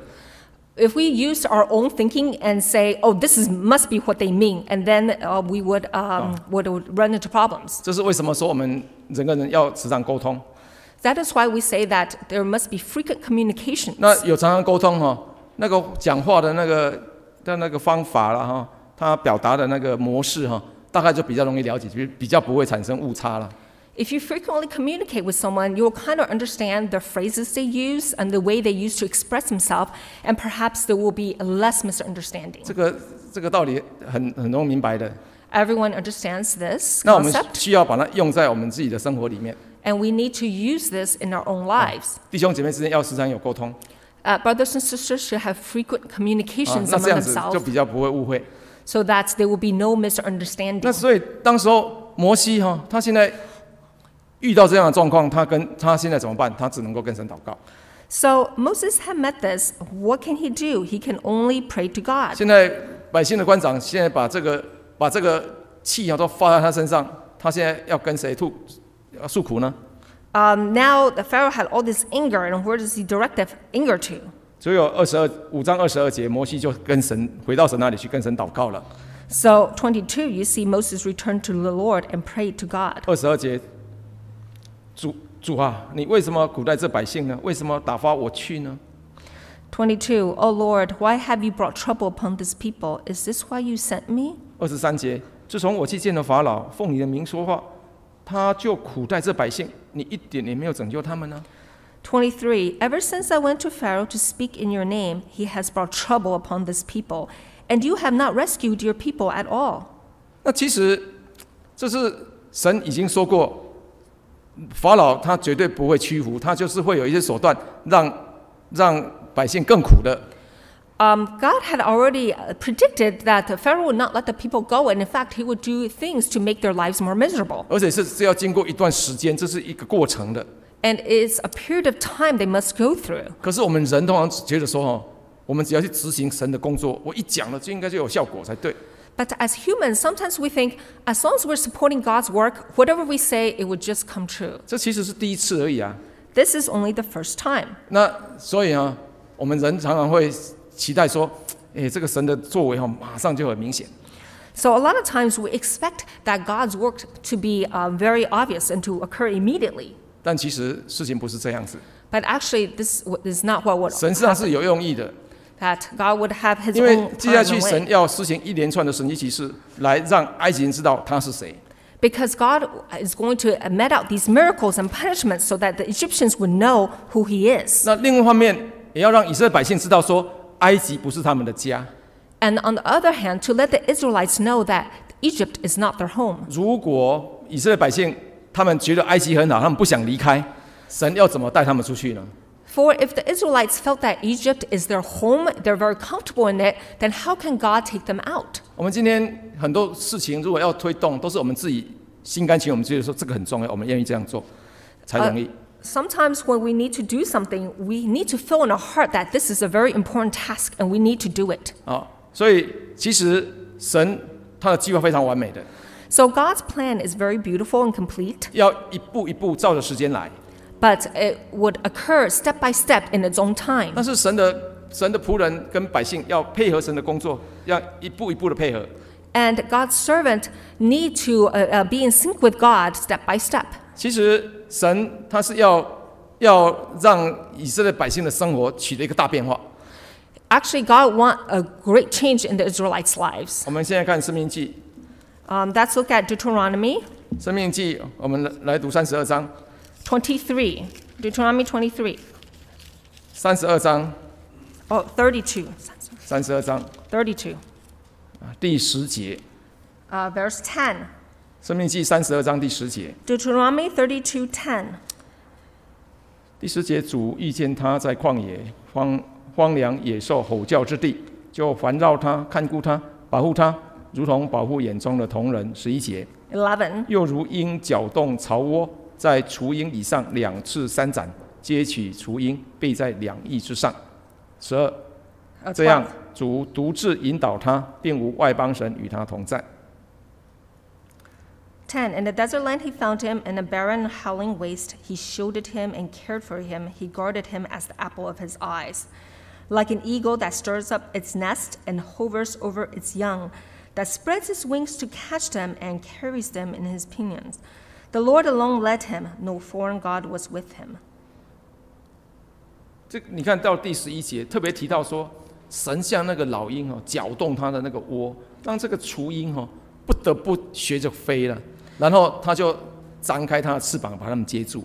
If we used our own thinking and say, oh, this is, must be what they mean, and then uh, we would, um, would, would run into problems. 这是为什么说我们人跟人要时常沟通？ That is why we say that there must be frequent communications. 那有常常沟通哈，那个讲话的那个的那个方法啦哈，他表达的那个模式哈，大概就比较容易了解，比比较不会产生误差了。 If you frequently communicate with someone, you'll kind of understand the phrases they use and the way they use to express themselves, and perhaps there will be less misunderstanding. 这个这个道理很很容易明白的。 Everyone understands this 那我们 concept, 需要把它用在我们自己的生活里面。 and we need to use this in our own lives. 弟兄姐妹之间要时常有沟通， Uh, brothers and sisters should have frequent 啊， communications 那这 among 样子就 themselves 比较不会误会。 so that there will be no 那 misunderstanding. 所以当时候摩西哈，他现在遇到这样的状况，他跟他现在怎么办？他只能够跟神祷告。 So Moses had met this. What can he do? He can only pray to God. 现在百姓的官长现在把这个把这个气啊都发在他身上，他现在要跟谁吐要诉苦呢？ Um, now the Pharaoh had all this anger, and where does he direct that anger to? 只有二十二五章二十二节，摩西就跟神回到神那里去跟神祷告了。 So twenty-two, you see Moses returned to the Lord and prayed to God. 二十二节，主主啊，你为什么苦待这百姓呢？为什么打发我去呢？ twenty-two, O Lord, why have you brought trouble upon this people? Is this why you sent me? 二十三节，自从我去见了法老，奉你的名说话，他就苦待这百姓，你一点也没有拯救他们呢。 twenty-three, ever since I went to Pharaoh to speak in your name, he has brought trouble upon this people, and you have not rescued your people at all. 那其实这是神已经说过，法老他绝对不会屈服，他就是会有一些手段让让百姓更苦的。 Um, God had already uh, predicted that the Pharaoh would not let the people go, and in fact, he would do things to make their lives more miserable. 而且是是要经过一段时间，这是一个过程的。 And it's a period of time they must go through. 可是我们人通常觉得说，哦，我们只要去执行神的工作，我一讲了就应该就有效果才对。 But as humans, sometimes we think, as long as we're supporting God's work, whatever we say, it would just come true. 这其实是第一次而已啊。 This is only the first time. 那所以啊，我们人常常会期待说，哎，这个神的作为哈，马上就很明显。 So a lot of times we expect that God's work to be uh, very obvious and to occur immediately. 但其实事情不是这样子， But actually, this is not what would 神实际上 happen. 是有用意的， That God would have His 因为 own 接下 plan 去 and 神 way. 要施行一连串的神迹奇事，来让埃及人知道他是谁。 Because God is going to met out these miracles and punishments so that the Egyptians would know who He is. 那另一方面，也要让以色列百姓知道说，埃及不是他们的家。 And on the other hand, to let the Israelites know that Egypt is not their home. 如果以色列百姓他们觉得埃及很好，他们不想离开，神要怎么带他们出去呢？ For if the Israelites felt that Egypt is their home, they're very comfortable in it, then how can God take them out? 我们今天很多事情如果要推动，都是我们自己心甘情愿，我们觉得说这个很重要，我们愿意这样做才容易。 Sometimes when we need to do something, we need to feel in our heart that this is a very important task and we need to do it. 啊，所以其实神他的计划非常完美的， So God's plan is very beautiful and complete, 要一步一步照着时间来。 but it would occur step by step in its own time. 但是神的神的仆人跟百姓要配合神的工作，要一步一步的配合。 And God's servant need to uh, uh, be in sync with God step by step. 其实神他是要要让以色列百姓的生活取得一个大变化。 Actually, God want a great change in the Israelites' lives. 我们现在看申命记， Um, let's look at Deuteronomy 申命记，我们来来读三十二章， twenty-three. Deuteronomy twenty-three. 三十二章， Oh, thirty-two. 三十二章 thirty-two. 啊第十节， Uh, verse ten. 申命记三十二章第十节， Deuteronomy thirty-two ten. 第十节，主遇见他在旷野荒荒凉野兽吼叫之地，就环绕他，看顾他，保护他，如同保护眼中的瞳人。十一节， eleven. 又如鹰搅动巢窝，在雏鹰以上两翅三展，接取雏鹰，背在两翼之上。十二， Uh, 这样 twelve. 主独自引导他，并无外邦神与他同在。 ten. In the desert land he found him, in a barren, howling waste. He shielded him and cared for him. He guarded him as the apple of his eyes. Like an eagle that stirs up its nest and hovers over its young, that spreads its wings to catch them and carries them in his pinions. The Lord alone led him. No foreign god was with him. 这你看到第十一节，特别提到说，神像那个老鹰哦，搅动他的那个窝，让这个雏鹰哦不得不学着飞了，然后他就张开它的翅膀把它们接住。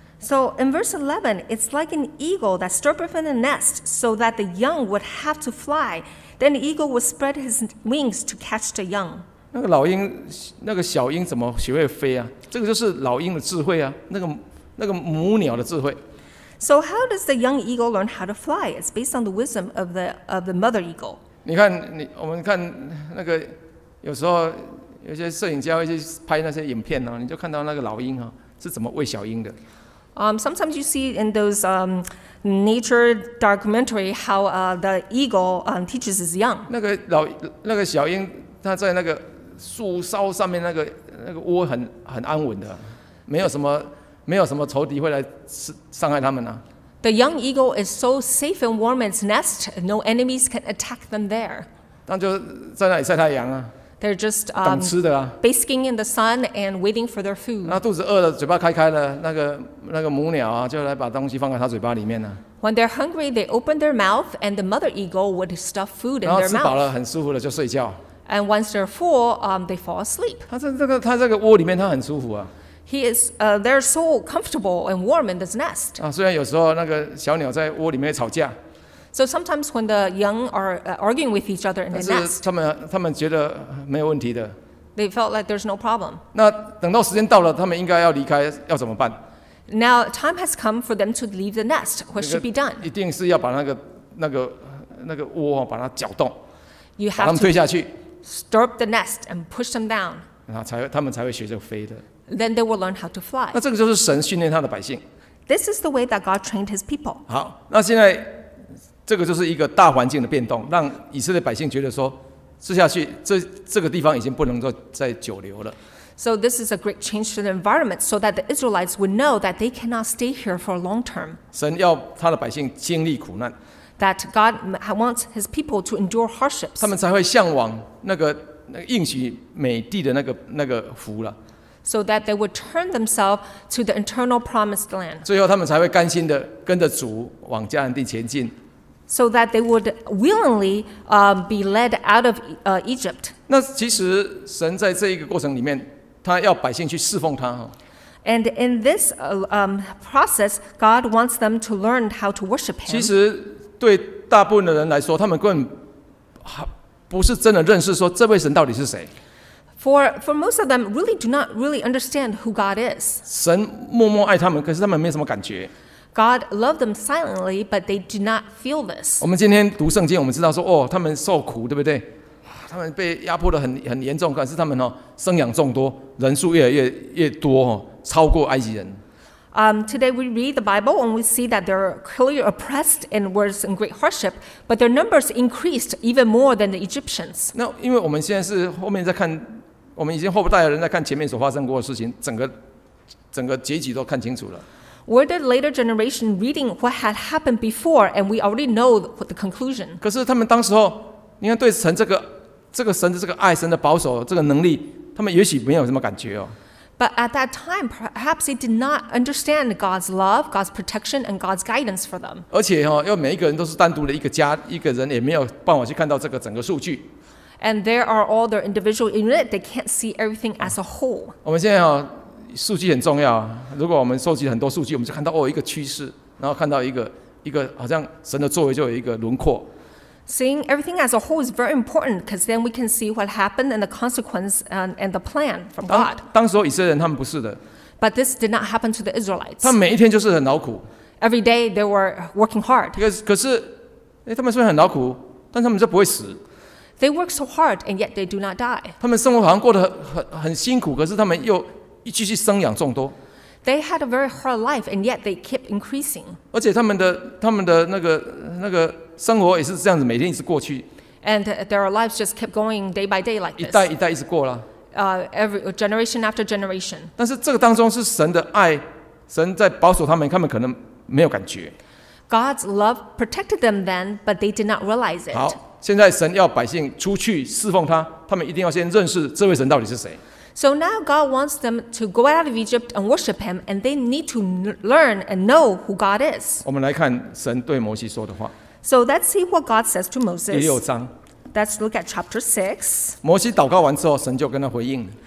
So in verse eleven, it's like an eagle that stirred up in a nest so that the young would have to fly. Then the eagle would spread his wings to catch the young. 那个老鹰，那个小鹰怎么学会飞啊？这个就是老鹰的智慧啊，那个那个母鸟的智慧。 So how does the young eagle learn how to fly? It's based on the wisdom of the of the mother eagle. 你看，你我们看那个有时候有些摄影家会去拍那些影片啊，你就看到那个老鹰啊是怎么喂小鹰的。 Um, sometimes you see in those um, nature documentary how uh, the eagle um, teaches its young. 那个老那个小鹰，它在那个树梢上面那个那个窝很很安稳的，没有什么没有什么仇敌会来伤害它们啊。 The young eagle is so safe and warm in its nest, no enemies can attack them there. 它就在那里晒太阳啊， They're just 等 um, 吃的啊。 basking in the sun and waiting for their food. 那肚子饿了，嘴巴开开了，那个那个母鸟啊，就来把东西放在它嘴巴里面呢、啊。 When they're hungry, they open their mouth, and the mother eagle would stuff food in 然后 their 吃饱 mouth. 了，很舒服了就睡觉。 And once they're full, um, they fall asleep. 它在这个它这个窝里面，它很舒服啊。 He is, uh, they're so comfortable and warm in this nest. 啊，虽然有时候那个小鸟在窝里面吵架， So sometimes when the young are uh, arguing with each other in 但 the 是 nest, 他们他们觉得没有问题的。 they felt like there's no problem. 那等到时间到了，他们应该要离开，要怎么办？ Now time has come for them to leave the nest. What should be done? 一定是要把那个那个那个窝哦把它搅动， You 把它 have 们推 to 下去， stir up the nest and push them down. 然后才会他们才会学着飞的。 Then they will learn how to fly. 那这个就是神训练他的百姓。 This is the way that God trained his people. 好，那现在这个就是一个大环境的变动，让以色列百姓觉得说，吃下去这这个地方已经不能够再久留了。 So this is a great change to the environment so that the Israelites would know that they cannot stay here for a long term. 神要他的百姓经历苦难， That God wants his people to endure hardships. 他们才会向往那个那个应许美地的那个那个福了。 So that they would turn themselves to the eternal promised land. 最后他们才会甘心的跟着主往迦南地前进。 So that they would willingly uh, be led out of uh, Egypt. 那其实神在这一个过程里面，他要百姓去侍奉他哈。 And in this uh, um, process, God wants them to learn how to worship 其 him. 实对大部分的人来说，他们根本不是真的认识说这位神到底是谁。 For, for most of them, really do not really understand who God is. 神默默爱他们，可是他们没什么感觉。 God loved them silently, but they do not feel this. 我们今天读圣经，我们知道说，哦，他们受苦，对不对？他们被压迫得很很严重，可是他们哦，生养众多，人数越来越越多哦，超过埃及人。 Um, today we read the Bible and we see that they're clearly oppressed and was in great hardship, but their numbers increased even more than the Egyptians. 那因为我们现在是后面在看，我们已经后代的人在看前面所发生过的事情，整个整个结局都看清楚了。 We're the later generation reading what had happened before, and we already know what the conclusion. 可是他们当时候，你看对神这个这个神的这个爱，神的保守这个能力，他们也许没有什么感觉哦。 But at that time, perhaps they did not understand God's love, God's protection, and God's guidance for them. 而且哈、哦，要每一个人都是单独的一个家，一个人也没有办法去看到这个整个数据。 And there are all their individual unit, they can't see everything as a whole. 我们现在哈、哦，数据很重要啊。如果我们收集很多数据，我们就看到哦一个趋势，然后看到一个一个好像神的作为就有一个轮廓。 Seeing everything as a whole is very important because then we can see what happened and the consequence and, and the plan from 当 God. 当时候以色列人他们不是的， But this did not happen to the Israelites. 他们每一天就是很劳苦。 Every day they were working hard. 可是可是，哎，他们虽然很劳苦，但他们就不会死。 They work so hard and yet they do not die. 他们生活好像过得很很很辛苦，可是他们又继续生养众多。 They had a very hard life and yet they kept increasing. 而且他们的他们的那个那个生活也是这样子，每天一直过去， And their lives just kept going day by day like 一 this. 代一代一直过了。 Uh, every generation after generation. 但是这个当中是神的爱，神在保守他们，他们可能没有感觉。 God's love protected them then, but they did not realize it. 好，现在神要百姓出去侍奉他，他们一定要先认识这位神到底是谁。 So now God wants them to go out of Egypt and worship him, and they need to n- learn and know who God is. 我们来看神对摩西说的话， So let's see what God says to 第六 Moses. 章。 Let's look at chapter six. 摩西祷告完之后，神就跟他回应。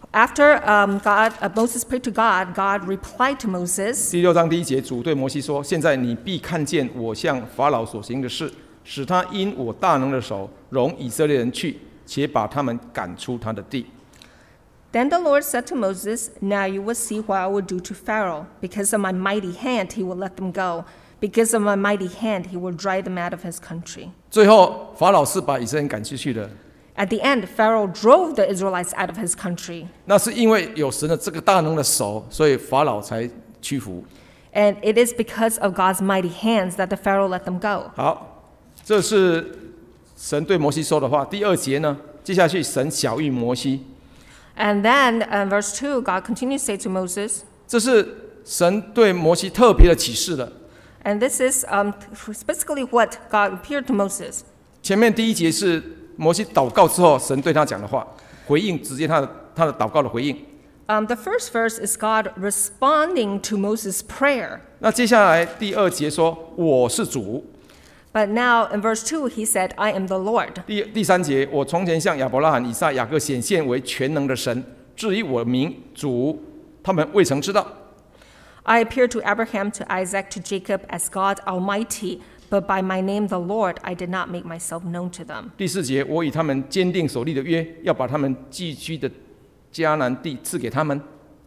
After um, God, uh, Moses prayed to God, God replied to Moses. 第六章第一节，主对摩西说：“现在你必看见我向法老所行的事，使他因我大能的手容以色列人去，且把他们赶出他的地。” Then the Lord said to Moses, Now you will see what I will do to Pharaoh. Because of my mighty hand, he will let them go. Because of my mighty hand, he will drive them out of his country. 最后，法老是把以色列人赶出去的。 At the end, Pharaoh drove the Israelites out of his country. 那是因为有神的这个大能的手，所以法老才屈服。 And it is because of God's mighty hands that the Pharaoh let them go. 好，这是神对摩西说的话。第二节呢，接下去神晓谕摩西， And then, in verse two, God continues to say to Moses, 这是神对摩西特别的启示了。 and this is um, specifically what God appeared to Moses. 前面第一节是摩西祷告之后，神对他讲的话，回应直接他的他的祷告的回应。 Um, the first verse is God responding to Moses' prayer. 那接下来第二节说：“我是主。” But now in verse two, he said, I am the Lord. 第第三节，我从前向亚伯拉罕、以撒、雅各显现为全能的神，至于我名主，他们未曾知道。 I appeared to Abraham, to Isaac, to Jacob as God Almighty, but by my name the Lord, I did not make myself known to them. 第四节，我与他们坚定所立的约，要把他们寄居的迦南地赐给他们。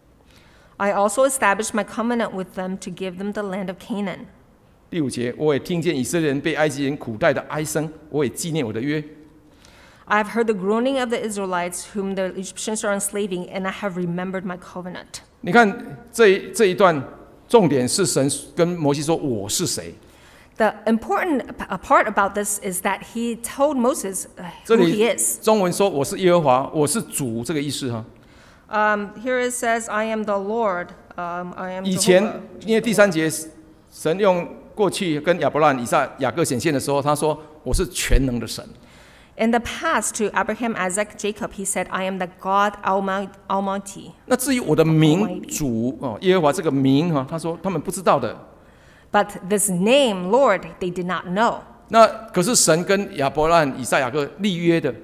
I also established my covenant with them to give them the land of Canaan. 第五节，我也听见以色列人被埃及人苦待的哀声，我也纪念我的约。 I have heard the groaning of the Israelites, whom the Egyptians are enslaving, and I have remembered my covenant. 你看这一这一段，重点是神跟摩西说：“我是谁。” The important part about this is that he told Moses uh, 这 who 里 he is. 中文说：“我是耶和华，我是主”这个意思哈。 Um, here it says, I am the Lord, um, I am 以前 Jehovah. 因为第三节神用过去跟亚伯拉罕、以撒、雅各显现的时候，他说：“我是全能的神。” In the past, to Abraham, Isaac, Jacob, he said, I am the God Almighty. 那至于我的名主哦，耶和华这个名哈，他说他们不知道的。 But this name, Lord, they did not know. 那可是神跟亚伯拉罕、以撒、雅各立约的。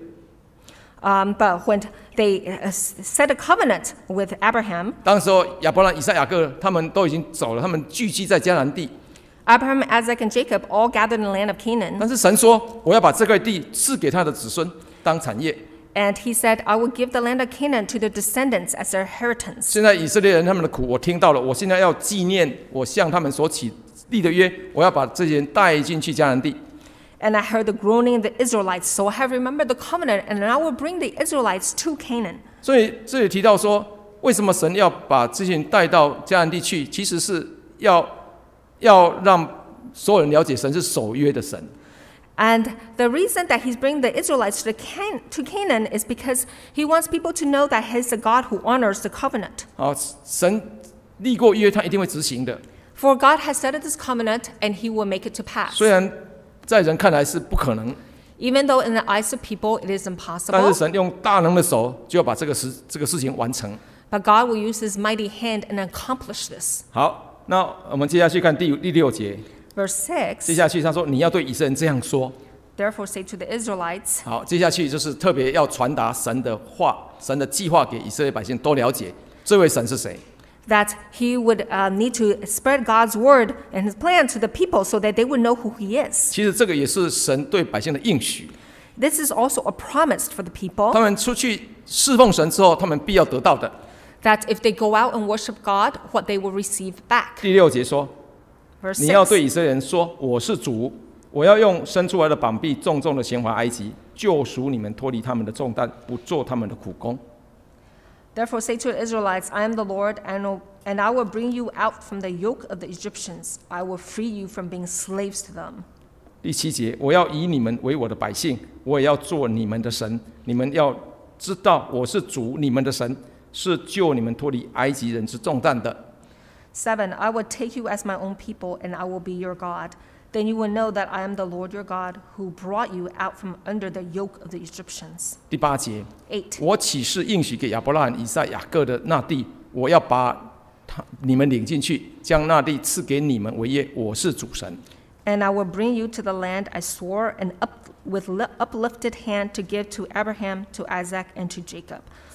Um, but when they uh, set a covenant with Abraham, 当时候亚伯拉罕、以撒、雅各他们都已经走了，他们聚集在迦南地。 Abraham, Isaac, and Jacob all gathered in the land of Canaan. 但是神说：“我要把这块地赐给他的子孙当产业。” And he said, I will give the land of Canaan to the descendants as their inheritance. 现在以色列人他们的苦我听到了，我现在要纪念我向他们所起立的约，我要把这些人带进去迦南地。 And I heard the groaning of the Israelites, so I have remembered the covenant, and I will bring the Israelites to Canaan. 所以这里提到说，为什么神要把这些人带到迦南地去？其实是要要让所有人了解神是守约的神。 And the reason that he's bringing the Israelites to, Can- to Canaan is because he wants people to know that he's a God who honors the covenant. 啊，神立过约，他一定会执行的。 For God has set this covenant, and he will make it to pass. 虽然在人看来是不可能， Even though in the eyes of people it is 但 impossible, 是神用大能的手就要把这个事这个事情完成。 but God will use his mighty hand and accomplish this. 好，那我们接下去看第第六节。 Verse 接 six, 下去他说：“你要对以色列人这样说。” therefore say to the Israelites, 好，接下去就是特别要传达神的话、神的计划给以色列百姓都了解，这位神是谁。 that he would uh, need to spread God's word and his plan to the people so that they would know who he is. 其实这个也是神对百姓的应许。 This is also a promise for the 他 people 们出去侍奉神之后，他们必要得到的。 that if they go out and worship God, what they will receive back. 第六节说：“ Verse 你要对 six, 以色列人说，我是主，我要用伸出来的膀臂重重的降罚埃及，救赎你们脱离他们的重担，不做他们的苦工。” therefore say to the Israelites, I am the Lord, and, and I will bring you out from the yoke of the Egyptians. I will free you from being slaves to them. 第七节，我要以你们为我的百姓，我也要做你们的神。你们要知道，我是主，你们的神，是救你们脱离埃及人之重担的。 Seven, I will take you as my own people, and I will be your God. Then you will know that I am the Lord your God, who brought you out from under the yoke of the Egyptians. 第八节， Eight, 我起誓应许给亚伯拉罕、以撒、雅各的那地，我要把他你们领进去，将那地赐给你们为业。我是主神。 and I will bring you to the land I swore and up with li- uplifted hand to give to Abraham, to Isaac, and to Jacob.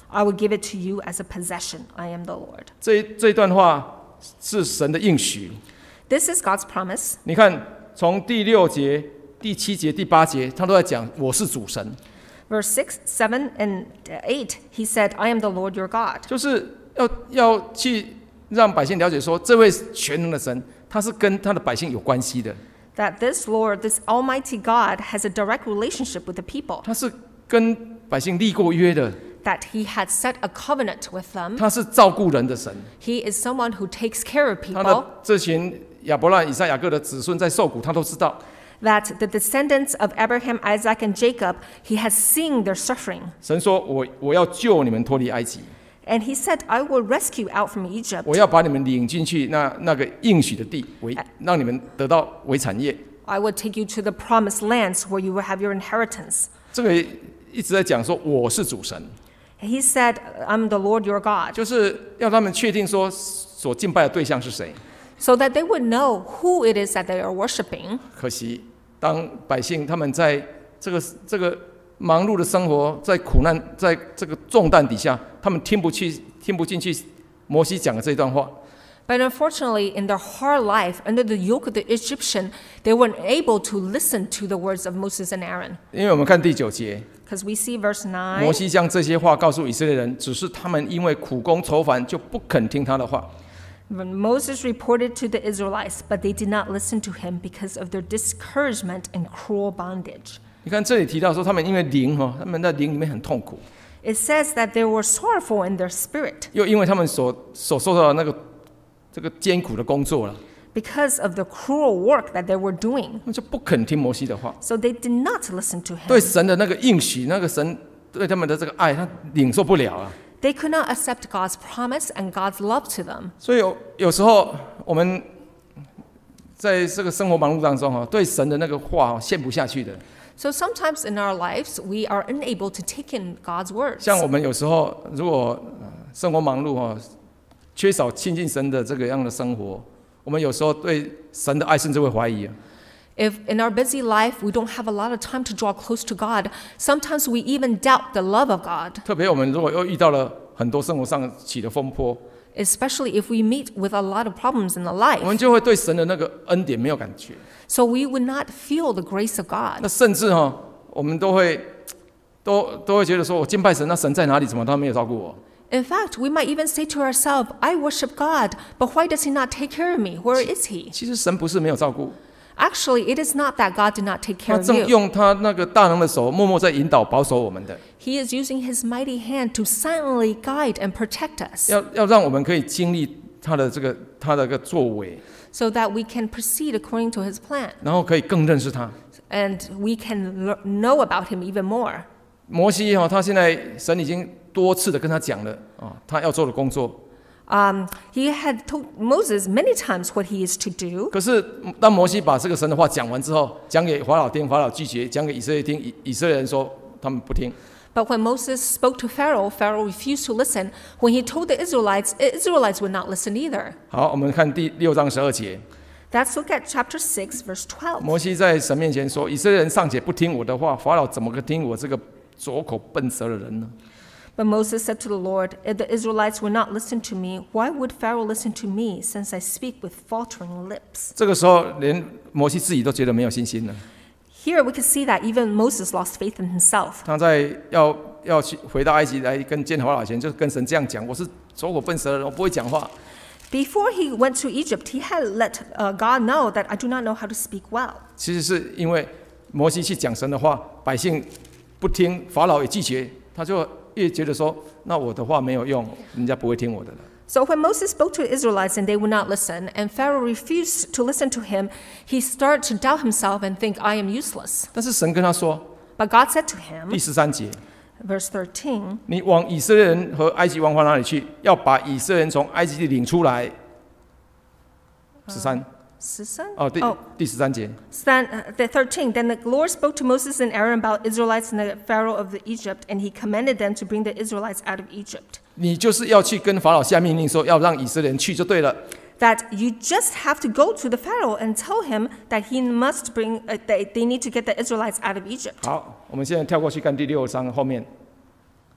I will give it to you as a possession. I am the Lord. 这这段话是神的应许。 This is God's promise. 你看，从第六节、第七节、第八节，他都在讲我是主神， Verse six, seven, and eight, he said, I am the Lord your God. 就是要要去让百姓了解说，这位全能的神，他是跟他的百姓有关系的， That this Lord, this Almighty God, has a direct relationship with the people. 他是跟百姓立过约的， That he had set a covenant with them. 他是照顾人的神。 He is someone who takes care of 他的 people. 这群亚伯拉罕、以撒、雅各的子孙在受苦，他都知道。 That the descendants of Abraham, Isaac, and Jacob, he has seen their suffering. 神说我我要救你们脱离埃及， And he said, I will rescue out from Egypt. 我要把你们领进去那那个应许的地，为让你们得到为产业。 I will take you to the promised lands where you will have your inheritance. 这个一直在讲说我是主神， He said, I'm the Lord your God. 就是要他们确定说所敬拜的对象是谁。 So that they would know who it is that they are worshiping. 可惜，当百姓他们在这个这个忙碌的生活，在苦难，在这个重担底下，他们听不去、听不进去摩西讲的这段话。 But unfortunately, in their hard life, under the yoke of the Egyptian, they weren't able to listen to the words of Moses and Aaron. 因为我们看第九节， Because we see verse 摩 nine. 西将这些话告诉以色列人，只是他们因为苦工愁烦，就不肯听他的话。 When Moses reported to the Israelites, but they did not listen to him because of their discouragement and cruel bondage. 你看这里提到说，他们因为灵哈，他们在灵里面很痛苦， It says that they were sorrowful in their spirit 又因为他们所所受到的那个这个艰苦的工作了， because of the cruel work that they were doing. 他们就不肯听摩西的话， So they did not listen to 对 him. 神的那个应许，那个神对他们的这个爱，他领受不了啊。 They could not accept God's promise and God's love to them. 所以有有时候我们在这个生活忙碌当中哈，对神的那个话陷不下去的。 So sometimes in our lives, we are unable to take in God's words. 像我们有时候如果呃生活忙碌哈，缺少亲近神的这个样的生活，我们有时候对神的爱甚至会怀疑啊。 If in our busy life we don't have a lot of time to draw close to God, sometimes we even doubt the love of God, 特别我们如果又遇到了很多生活上起的风波， especially if we meet with a lot of problems in the 我 life. 们就会对神的那个恩典没有感觉。 So we would not feel the grace of 那 God. 甚至哈，我们都会都都会觉得说，我敬拜神，那神在哪里？怎么他没有照顾我？ In fact, we might even say to ourselves, I worship God, but why does he not take care of me? Where is he? 其实神不是没有照顾， Actually, it is not that God did not take care 他 of 正 you. 用他那个大能的手，默默在引导、保守我们的， He is using his mighty hand to silently guide and protect us 要要让我们可以经历他的这个他的个作为， so that we can proceed according to his plan 然后可以更认识他。 and we can l- know about him even more. 摩西哈，他现在神已经多次的跟他讲了啊，他要做的工作。 Um, he had told Moses many times what he is to do. 可是当摩西把这个神的话讲完之后，讲给法老听，法老拒绝；讲给以色列听，以以色列人说他们不听。 But when Moses spoke to Pharaoh, Pharaoh refused to listen. When he told the Israelites, the Israelites would not listen either. 好，我们看第六章十二节， Let's look at chapter six, verse twelve. 摩西在神面前说：“以色列人尚且不听我的话，法老怎么个听我这个拙口笨舌的人呢？” But Moses said to the Lord, If the Israelites would not listen to me, why would Pharaoh listen to me, since I speak with faltering lips? 这个时候，连摩西自己都觉得没有信心了。 Here we can see that even Moses lost faith in himself. 他在要要去回到埃及来跟见法老前，就跟神这样讲：“我是拙口笨舌的人，我不会讲话。” Before he went to Egypt, he had let uh, God know that I do not know how to speak well. 其实是因为摩西去讲神的话，百姓不听，法老也拒绝，他就越觉得说，那我的话没有用，人家不会听我的了。 So when Moses spoke to the Israelites and they would not listen, and Pharaoh refused to listen to him, he started to doubt himself and think, I am useless. 但是神跟他说， But God said to 第 him, 十三节， verse thirteen, 你往以色列人和埃及王往哪里去？要把以色列人从埃及地领出来。十三 Sisan? 哦，第 Oh, 第十三节， Then, uh, the thirteen, then the Lord spoke to Moses and Aaron about Israelites and the Pharaoh of the Egypt, and he commanded them to bring the Israelites out of Egypt. 你就是要去跟法老下命令说，要让以色列人去就对了。 That you just have to go to the Pharaoh and tell him that he must bring, uh, that they need to get the Israelites out of Egypt. 好，我们现在跳过去看第六章后面。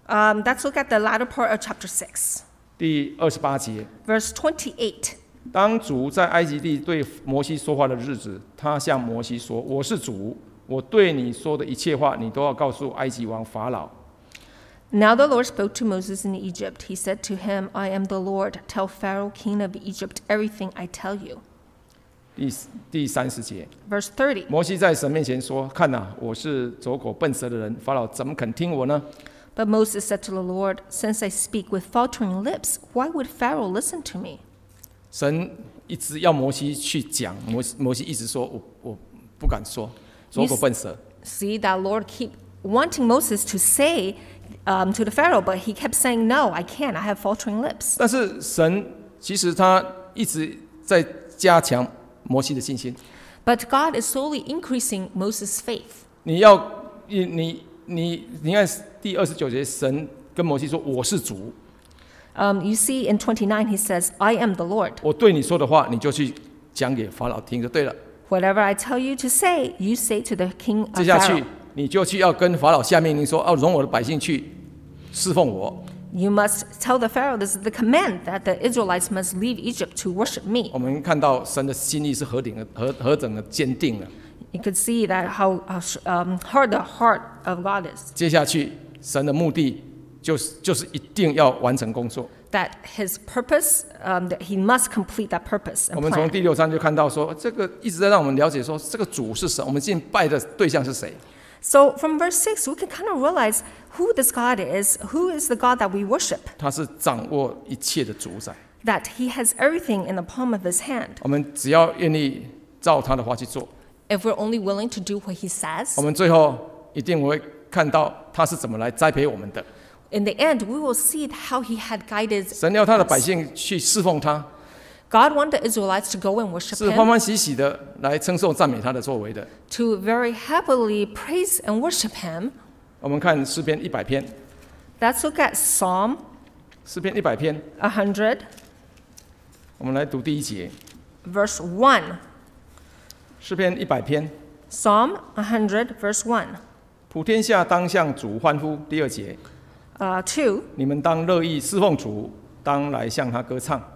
Um, let's look at the latter part of chapter six, 第二十八节。 verse twenty-eight. 当主在埃及地对摩西说话的日子，他向摩西说：“我是主，我对你说的一切话，你都要告诉埃及王法老。” Now the Lord spoke to Moses in Egypt. He said to him, I am the Lord. Tell Pharaoh, king of Egypt, everything I tell you. 第第三十节， Verse thirty. 摩西在神面前说：“看哪、啊，我是走狗笨舌的人，法老怎么肯听我呢？” But Moses said to the Lord, Since I speak with faltering lips, why would Pharaoh listen to me? 神一直要摩西去讲，摩西摩西一直说：“我我不敢说，走狗笨舌。” See, that Lord keep wanting Moses to say um, to the Pharaoh, but he kept saying, No, I can't. I have faltering lips. 但是神其实他一直在加强摩西的信心。 But God is slowly increasing Moses' faith. 你要你你你你看第二十九节，神跟摩西说：“我是主。” Um, you see, in twenty-nine, he says, I am the Lord. 我对你说的话，你就去讲给法老听就对了。 Whatever I tell you to say, you say to the king of 接下去 Pharaoh. 你就去要跟法老下命令说：“哦，容我的百姓去侍奉我。” You must tell the Pharaoh, this is the command, that the Israelites must leave Egypt to worship me. 我们看到神的心意是何等的何何等的坚定了。 You could see that how, how um, hard the heart of God is. 接下去，神的目的就是就是一定要完成工作。 That his purpose, um, that he must complete that purpose 我 and 们从 plan. 第六章就看到说，这个一直在让我们了解说，这个主是神，我们敬拜的对象是谁。 So from verse six, we can kind of realize who this God is, who is the God that we worship, 他是掌握一切的主宰。 that he has everything in the palm of his hand. 我们只要愿意照他的话去做， If we're only willing to do what he says, 我们最后一定会看到他是怎么来栽培我们的。 in the end, we will see how he had guided 神要他的 us. 百姓去侍奉他， God wanted the Israelites to go and worship 是欢 him, 欢喜喜的来称颂赞美他的作为的。 to very happily praise and worship him. 我们看诗篇一百篇， Let's look at Psalm 诗篇一百篇， one hundred, 我们来读第一节。 verse one. 诗篇一百篇， Psalm one hundred, verse one. 普天下当向主欢呼。第二节， Uh, two, 你们当乐意侍奉主，当来向他歌唱。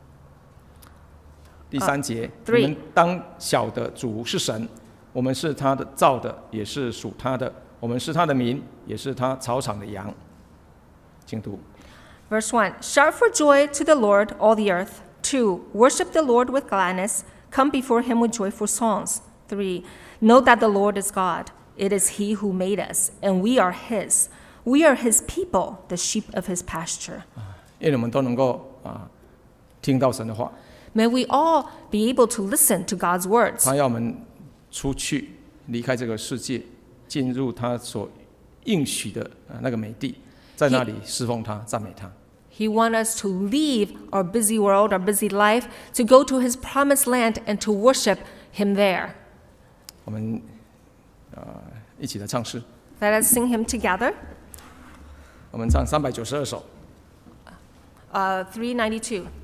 第三节， three 你们当晓得主是神，我们是他的造的，也是属他的，我们是他的民，也是他草场的羊。请读。 verse one. Shout for joy to the Lord, all the earth. Two, worship the Lord with gladness. Come before him with joyful songs. Three, know that the Lord is God. It is he who made us, and we are his. We are his people, the sheep of his pasture. 愿我们都能够啊听到神的话， May we all be able to listen to God's words. 他要我们出去离开这个世界，进入他所应许的啊那个美地，在那里侍奉他、赞美他。 He wants us to leave our busy world, our busy life, to go to his promised land and to worship him there. 我们啊一起来唱诗， Let us sing him together. 我们唱三百九十二首。 Uh, three ninety-two.